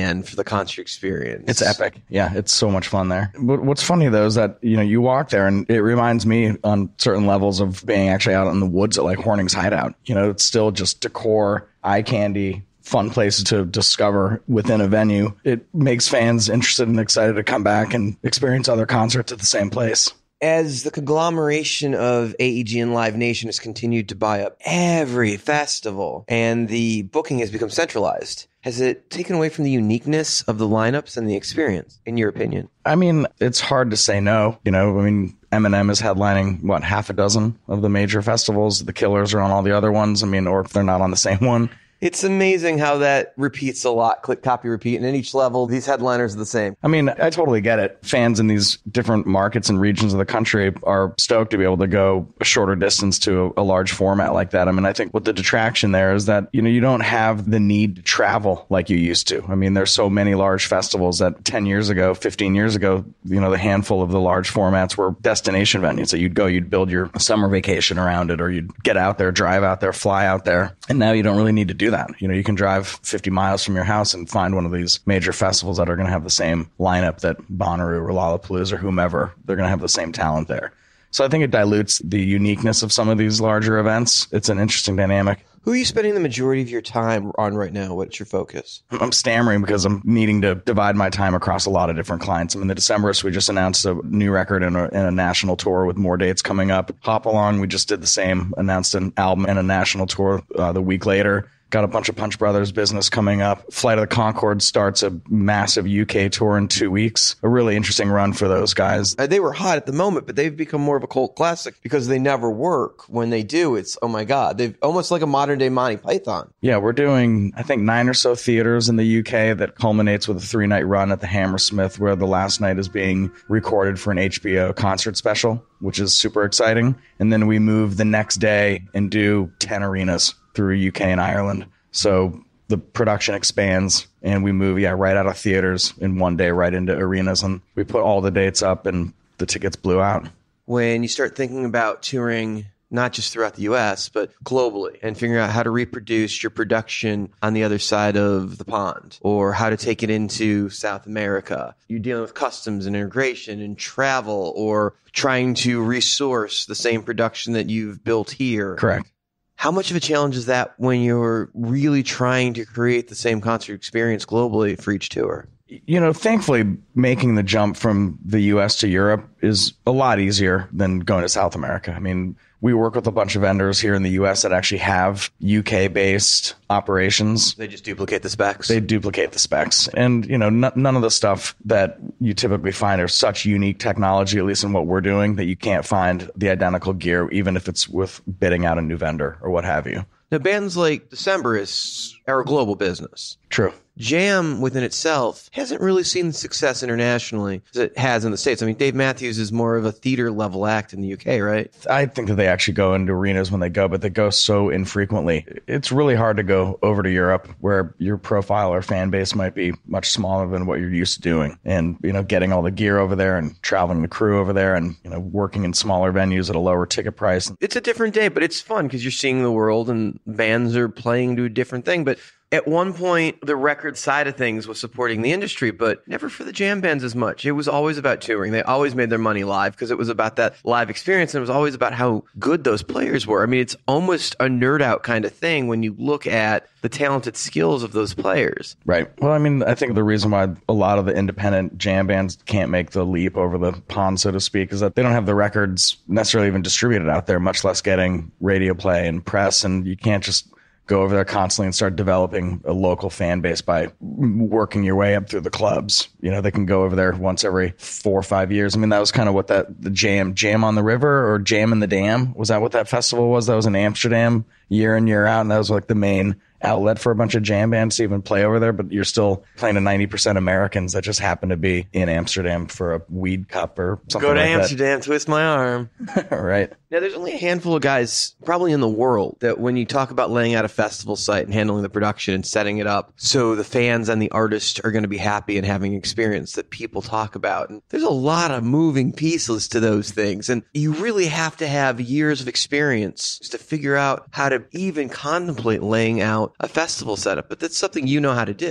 concert experience. It's epic. Yeah, it's so much fun there. But what's funny, though, is that, you know, you walk there and it reminds me on certain levels of being actually out in the woods at like Horning's Hideout. You know, it's still just decor, eye candy, fun places to discover within a venue. It makes fans interested and excited to come back and experience other concerts at the same place. As the conglomeration of A E G and Live Nation has continued to buy up every festival and the booking has become centralized, has it taken away from the uniqueness of the lineups and the experience, in your opinion? I mean, it's hard to say no. You know, I mean, Eminem is headlining, what, half a dozen of the major festivals. The Killers are on all the other ones. I mean, or if they're not on the same one. It's amazing how that repeats a lot. Click, copy, repeat. And in each level, these headliners are the same. I mean, I totally get it. Fans in these different markets and regions of the country are stoked to be able to go a shorter distance to a, a large format like that. I mean, I think what the detraction there is that, you know, you don't have the need to travel like you used to. I mean, there's so many large festivals that ten years ago, fifteen years ago, you know, the handful of the large formats were destination venues that you'd go, you'd build your summer vacation around it, or you'd get out there, drive out there, fly out there. And now you don't really need to do that. You know, you can drive fifty miles from your house and find one of these major festivals that are going to have the same lineup that Bonnaroo or Lollapalooza or whomever. They're going to have the same talent there. So I think it dilutes the uniqueness of some of these larger events. It's an interesting dynamic. Who are you spending the majority of your time on right now? What's your focus? I'm stammering because I'm needing to divide my time across a lot of different clients. I mean, the Decemberists, we just announced a new record and a, and a national tour with more dates coming up. Hop Along, we just did the same, announced an album and a national tour uh, the week later. Got a bunch of Punch Brothers business coming up. Flight of the Conchords starts a massive U K tour in two weeks. A really interesting run for those guys. Uh, they were hot at the moment, but they've become more of a cult classic because they never work. When they do, it's, oh my God, they've almost like a modern day Monty Python. Yeah, we're doing, I think, nine or so theaters in the U K that culminates with a three night run at the Hammersmith, where the last night is being recorded for an H B O concert special, which is super exciting. And then we move the next day and do ten arenas through U K and Ireland. So the production expands and we move, yeah, right out of theaters in one day right into arenas. And we put all the dates up and the tickets blew out. When you start thinking about touring, not just throughout the U S, but globally, and figuring out how to reproduce your production on the other side of the pond, or how to take it into South America, you're dealing with customs and integration and travel, or trying to resource the same production that you've built here. Correct. How much of a challenge is that when you're really trying to create the same concert experience globally for each tour? You know, thankfully, making the jump from the U S to Europe is a lot easier than going to South America. I mean, we work with a bunch of vendors here in the U S that actually have U K-based operations. They just duplicate the specs. They duplicate the specs. And, you know, n- none of the stuff that you typically find are such unique technology, at least in what we're doing, that you can't find the identical gear, even if it's with bidding out a new vendor or what have you. Now, bands like Decemberists are a global business. True. Jam within itself hasn't really seen the success internationally as it has in the States. I mean, Dave Matthews is more of a theater level act in the U K, right? I think that they actually go into arenas when they go, but they go so infrequently. It's really hard to go over to Europe where your profile or fan base might be much smaller than what you're used to doing. And, you know, getting all the gear over there and traveling the crew over there and, you know, working in smaller venues at a lower ticket price. It's a different day, but it's fun because you're seeing the world and bands are playing to a different thing. But at one point, the record side of things was supporting the industry, but never for the jam bands as much. It was always about touring. They always made their money live because it was about that live experience, and it was always about how good those players were. I mean, it's almost a nerd out kind of thing when you look at the talented skills of those players. Right. Well, I mean, I think the reason why a lot of the independent jam bands can't make the leap over the pond, so to speak, is that they don't have the records necessarily even distributed out there, much less getting radio play and press, and you can't just go over there constantly and start developing a local fan base by working your way up through the clubs. You know, they can go over there once every four or five years. I mean, that was kind of what that, the jam, Jam on the River or Jam in the Dam. Was that what that festival was? That was in Amsterdam year in, year out. And that was like the main outlet for a bunch of jam bands to even play over there, but you're still playing to ninety percent Americans that just happen to be in Amsterdam for a weed cup or something like that. Go to like Amsterdam, that. twist my arm. Right. Now, there's only a handful of guys probably in the world that when you talk about laying out a festival site and handling the production and setting it up so the fans and the artists are going to be happy and having experience that people talk about. And there's a lot of moving pieces to those things. And you really have to have years of experience to figure out how to even contemplate laying out a festival setup. But that's something you know how to do.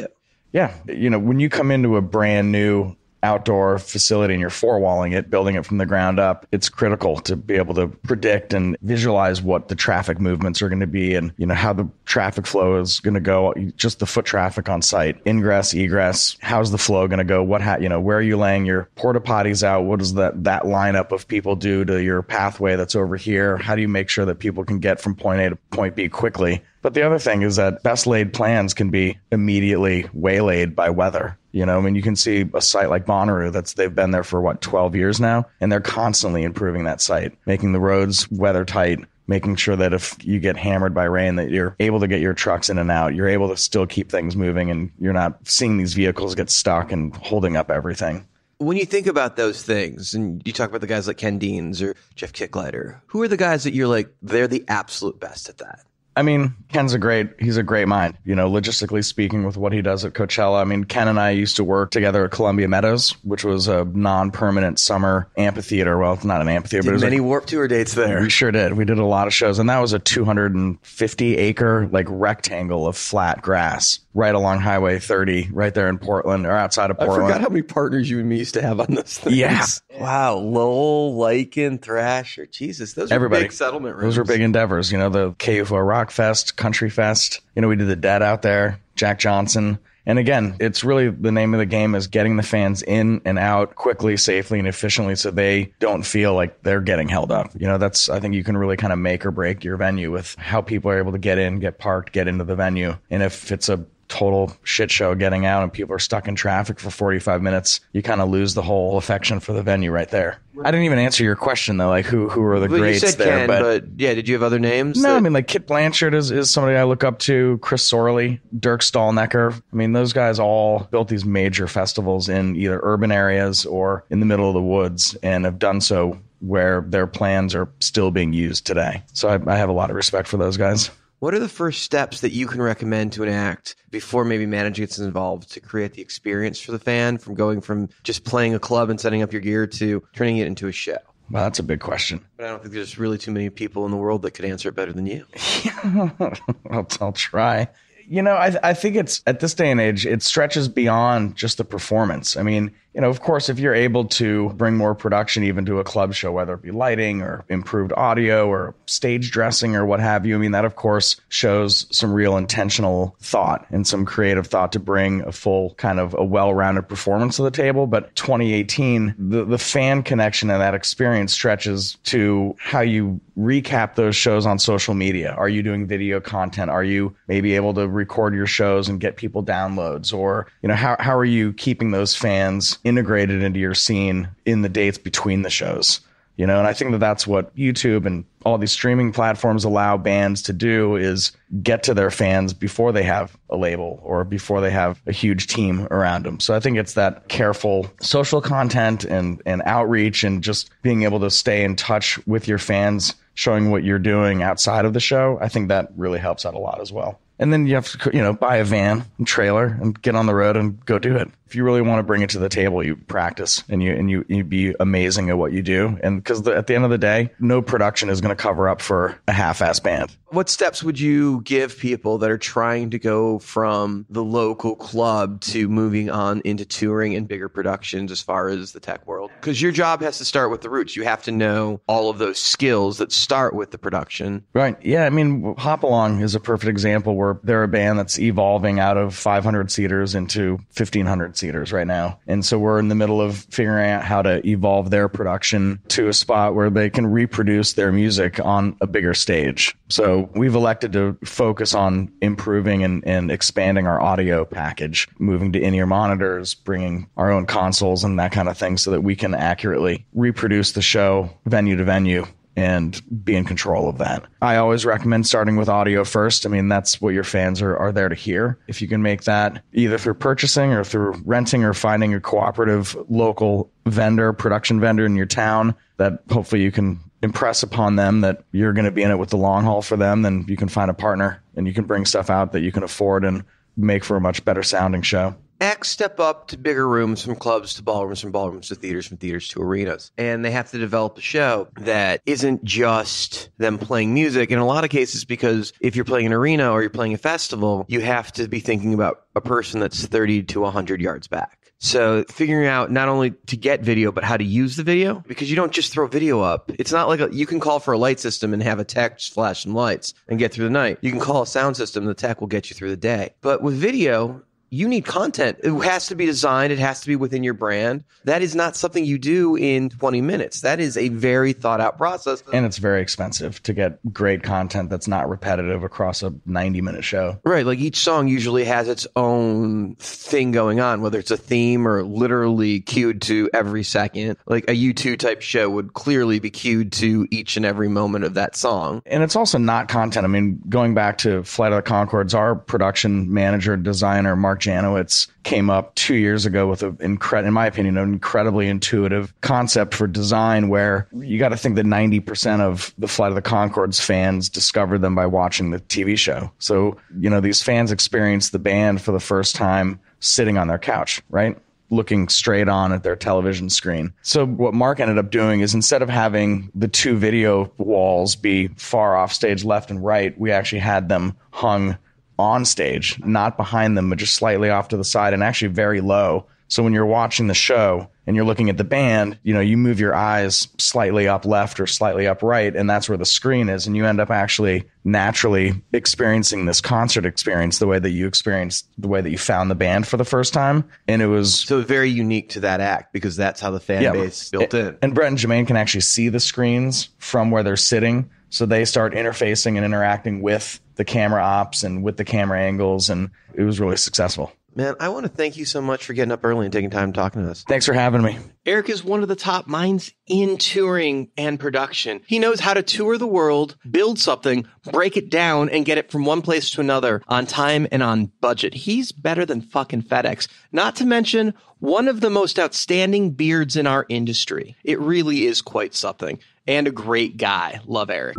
Yeah. You know, when you come into a brand new outdoor facility and you're four-walling it, building it from the ground up, it's critical to be able to predict and visualize what the traffic movements are going to be and, you know, how the traffic flow is going to go, just the foot traffic on site, ingress, egress, how's the flow going to go, what, ha- you know, where are you laying your porta potties out? What does that, that lineup of people do to your pathway that's over here? How do you make sure that people can get from point A to point B quickly? But the other thing is that best laid plans can be immediately waylaid by weather. You know, I mean, you can see a site like Bonnaroo that's they've been there for what, twelve years now, and they're constantly improving that site, making the roads weather tight, making sure that if you get hammered by rain, that you're able to get your trucks in and out. You're able to still keep things moving, and you're not seeing these vehicles get stuck and holding up everything. When you think about those things, and you talk about the guys like Ken Deans or Jeff Kicklighter, who are the guys that you're like, they're the absolute best at that? I mean, Ken's a great, he's a great mind, you know, logistically speaking with what he does at Coachella. I mean, Ken and I used to work together at Columbia Meadows, which was a non-permanent summer amphitheater. Well, it's not an amphitheater, Did but it was many like, Warped Tour dates there. We sure did. We did a lot of shows, and that was a two hundred fifty acre like rectangle of flat grass right along Highway thirty, right there in Portland or outside of Portland. I forgot how many partners you and me used to have on those things. Yeah. Wow. Lowell, Lycan, Thrasher. Jesus, those Everybody. are big settlement rooms. Those were big endeavors. You know, the K U F O Rock Fest, Country Fest. You know, we did the Dead out there, Jack Johnson. And again, it's really the name of the game is getting the fans in and out quickly, safely, and efficiently so they don't feel like they're getting held up. You know, that's, I think you can really kind of make or break your venue with how people are able to get in, get parked, get into the venue. And if it's a total shit show getting out and people are stuck in traffic for forty-five minutes, you kind of lose the whole affection for the venue right there. I didn't even answer your question though, like who who are the well, greats you said there? Ken, but, but yeah, did you have other names? no, that- I mean like Kit Blanchard is, is somebody I look up to, Chris Sorley, Dirk Stallnecker. I mean, those guys all built these major festivals in either urban areas or in the middle of the woods and have done so where their plans are still being used today. So I, I have a lot of respect for those guys. What are the first steps that you can recommend to an act before maybe management gets involved to create the experience for the fan from going from just playing a club and setting up your gear to turning it into a show? Well, that's a big question. But I don't think there's really too many people in the world that could answer it better than you. I'll, I'll try. You know, I, I think it's at this day and age, it stretches beyond just the performance. I mean, you know, of course, if you're able to bring more production even to a club show, whether it be lighting or improved audio or stage dressing or what have you, I mean, that, of course, shows some real intentional thought and some creative thought to bring a full kind of a well-rounded performance to the table. But twenty eighteen, the, the fan connection and that experience stretches to how you recap those shows on social media. Are you doing video content? Are you maybe able to record your shows and get people downloads? Or, you know, how, how are you keeping those fans integrated into your scene in the dates between the shows? You know, and I think that that's what YouTube and all these streaming platforms allow bands to do is get to their fans before they have a label or before they have a huge team around them. So I think it's that careful social content and, and outreach and just being able to stay in touch with your fans, showing what you're doing outside of the show. I think that really helps out a lot as well. And then you have to, you know, buy a van and trailer and get on the road and go do it. If you really want to bring it to the table, you practice and you and you you be amazing at what you do. And because at the end of the day, no production is going to cover up for a half-ass band. What steps would you give people that are trying to go from the local club to moving on into touring and bigger productions as far as the tech world? Because your job has to start with the roots. You have to know all of those skills that start with the production. Right. Yeah. I mean, Hop Along is a perfect example where they're a band that's evolving out of five hundred seaters into fifteen hundred seaters right now. And so we're in the middle of figuring out how to evolve their production to a spot where they can reproduce their music on a bigger stage. So we've elected to focus on improving and, and expanding our audio package, moving to in-ear monitors, bringing our own consoles and that kind of thing so that we can accurately reproduce the show venue to venue and be in control of that. I always recommend starting with audio first. I mean, that's what your fans are, are there to hear. If you can make that either through purchasing or through renting or finding a cooperative local vendor, production vendor in your town that hopefully you can impress upon them that you're going to be in it with the long haul for them, then you can find a partner and you can bring stuff out that you can afford and make for a much better sounding show. acts step up to bigger rooms, from clubs to ballrooms, from ballrooms to theaters, from theaters to arenas. And they have to develop a show that isn't just them playing music in a lot of cases, because if you're playing an arena or you're playing a festival, you have to be thinking about a person that's thirty to one hundred yards back. So figuring out not only to get video, but how to use the video, because you don't just throw video up. It's not like a, you can call for a light system and have a tech flash some lights and get through the night. You can call a sound system, the tech will get you through the day. But with video, you need content. It has to be designed. It has to be within your brand. That is not something you do in twenty minutes. That is a very thought out process. And it's very expensive to get great content that's not repetitive across a ninety minute show. Right. Like each song usually has its own thing going on, whether it's a theme or literally cued to every second. Like a U two type show would clearly be cued to each and every moment of that song. And it's also not content. I mean, going back to Flight of the Conchords, our production manager, designer, Mark Janowitz, came up two years ago with an incredible, in my opinion, an incredibly intuitive concept for design, where you got to think that ninety percent of the Flight of the Conchords fans discovered them by watching the T V show. So, you know, these fans experienced the band for the first time sitting on their couch, right? Looking straight on at their television screen. So what Mark ended up doing is, instead of having the two video walls be far off stage left and right, we actually had them hung on stage, not behind them, but just slightly off to the side and actually very low. So when you're watching the show and you're looking at the band, you know, you move your eyes slightly up left or slightly up right, and that's where the screen is. And you end up actually naturally experiencing this concert experience the way that you experienced, the way that you found the band for the first time. And it was so very unique to that act, because that's how the fan yeah, base built in. And Brett and Jermaine can actually see the screens from where they're sitting. So they start interfacing and interacting with the camera ops and with the camera angles, and it was really successful. Man, I want to thank you so much for getting up early and taking time talking to us. Thanks for having me. Eric is one of the top minds in touring and production. He knows how to tour the world, build something, break it down, and get it from one place to another on time and on budget. He's better than fucking FedEx. Not to mention one of the most outstanding beards in our industry. It really is quite something. And a great guy. Love Eric.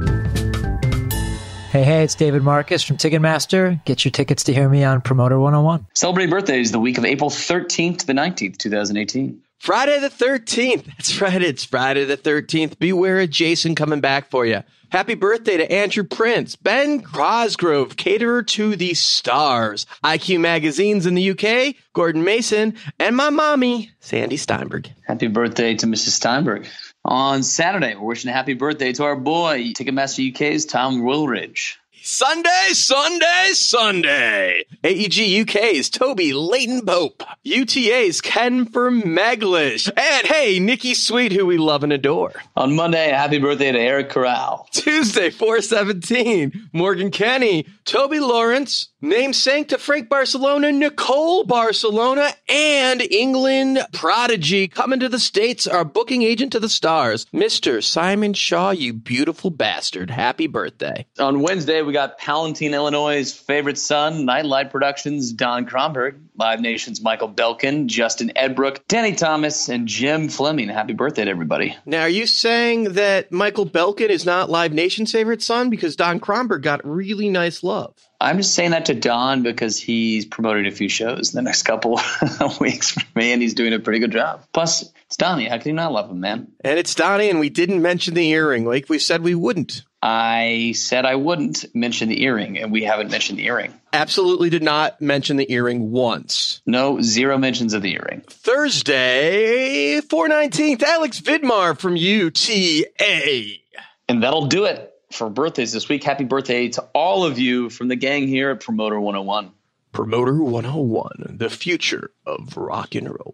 Hey, hey, it's David Marcus from Ticketmaster. Get your tickets to hear me on Promoter one oh one. Celebrating birthdays the week of April thirteenth to the nineteenth, twenty eighteen. Friday the thirteenth. That's right. It's Friday the thirteenth. Beware of Jason coming back for you. Happy birthday to Andrew Prince, Ben Cosgrove, caterer to the stars, I Q Magazines in the U K, Gordon Mason, and my mommy, Sandy Steinberg. Happy birthday to Missus Steinberg. On Saturday, we're wishing a happy birthday to our boy, Ticketmaster U K's Tom Woolridge. Sunday, Sunday, Sunday. A E G U K's Toby Leighton Pope. U T A's Ken Vermeglish. And hey, Nikki Sweet, who we love and adore. On Monday, happy birthday to Eric Corral. Tuesday, four seventeen, Morgan Kenny, Toby Lawrence, namesake to Frank Barcelona, Nicole Barcelona, and England prodigy coming to the States, our booking agent to the stars, Mister Simon Shaw, you beautiful bastard. Happy birthday. On Wednesday, we got Palatine, Illinois' favorite son, Nightlight Productions' Don Kronberg, Live Nation's Michael Belkin, Justin Edbrook, Danny Thomas, and Jim Fleming. Happy birthday to everybody. Now, are you saying that Michael Belkin is not Live Nation's favorite son? Because Don Kronberg got really nice love. I'm just saying that to Don because he's promoting a few shows in the next couple of weeks for me, and he's doing a pretty good job. Plus, it's Donnie. How can you not love him, man? And it's Donnie, and we didn't mention the earring like we said we wouldn't. I said I wouldn't mention the earring, and we haven't mentioned the earring. Absolutely did not mention the earring once. No, zero mentions of the earring. Thursday, four nineteenth, Alex Vidmar from U T A. And that'll do it for birthdays this week. Happy birthday to all of you from the gang here at Promoter one oh one. Promoter one oh one, the future of rock and roll.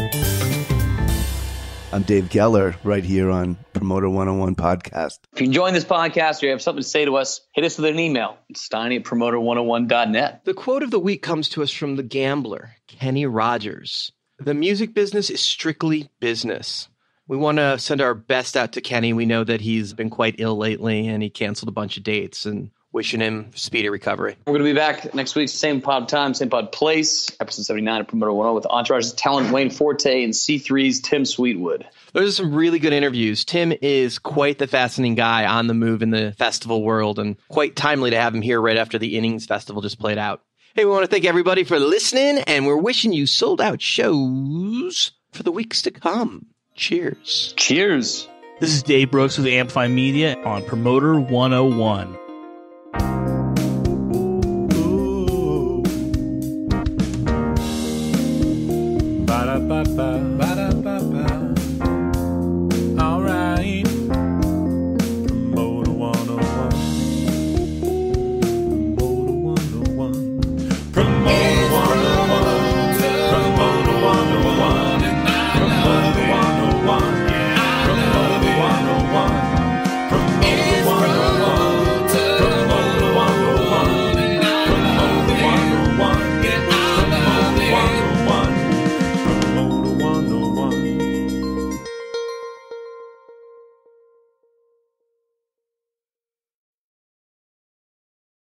I'm Dave Geller, right here on Promoter one oh one podcast. If you're enjoying this podcast or you have something to say to us, hit us with an email. It's Steiny at promoter one oh one dot net. The quote of the week comes to us from the gambler, Kenny Rogers. The music business is strictly business. We want to send our best out to Kenny. We know that he's been quite ill lately and he canceled a bunch of dates, and wishing him speedy recovery. We're going to be back next week, same pod time, same pod place, episode seventy-nine of Promoter one oh one with Entourage's talent Wayne Forte and C three's Tim Sweetwood. Those are some really good interviews. Tim is quite the fascinating guy on the move in the festival world, and quite timely to have him here right after the Innings Festival just played out. Hey, we want to thank everybody for listening, and we're wishing you sold out shows for the weeks to come. Cheers. Cheers. This is Dave Brooks with Amplify Media on Promoter one oh one.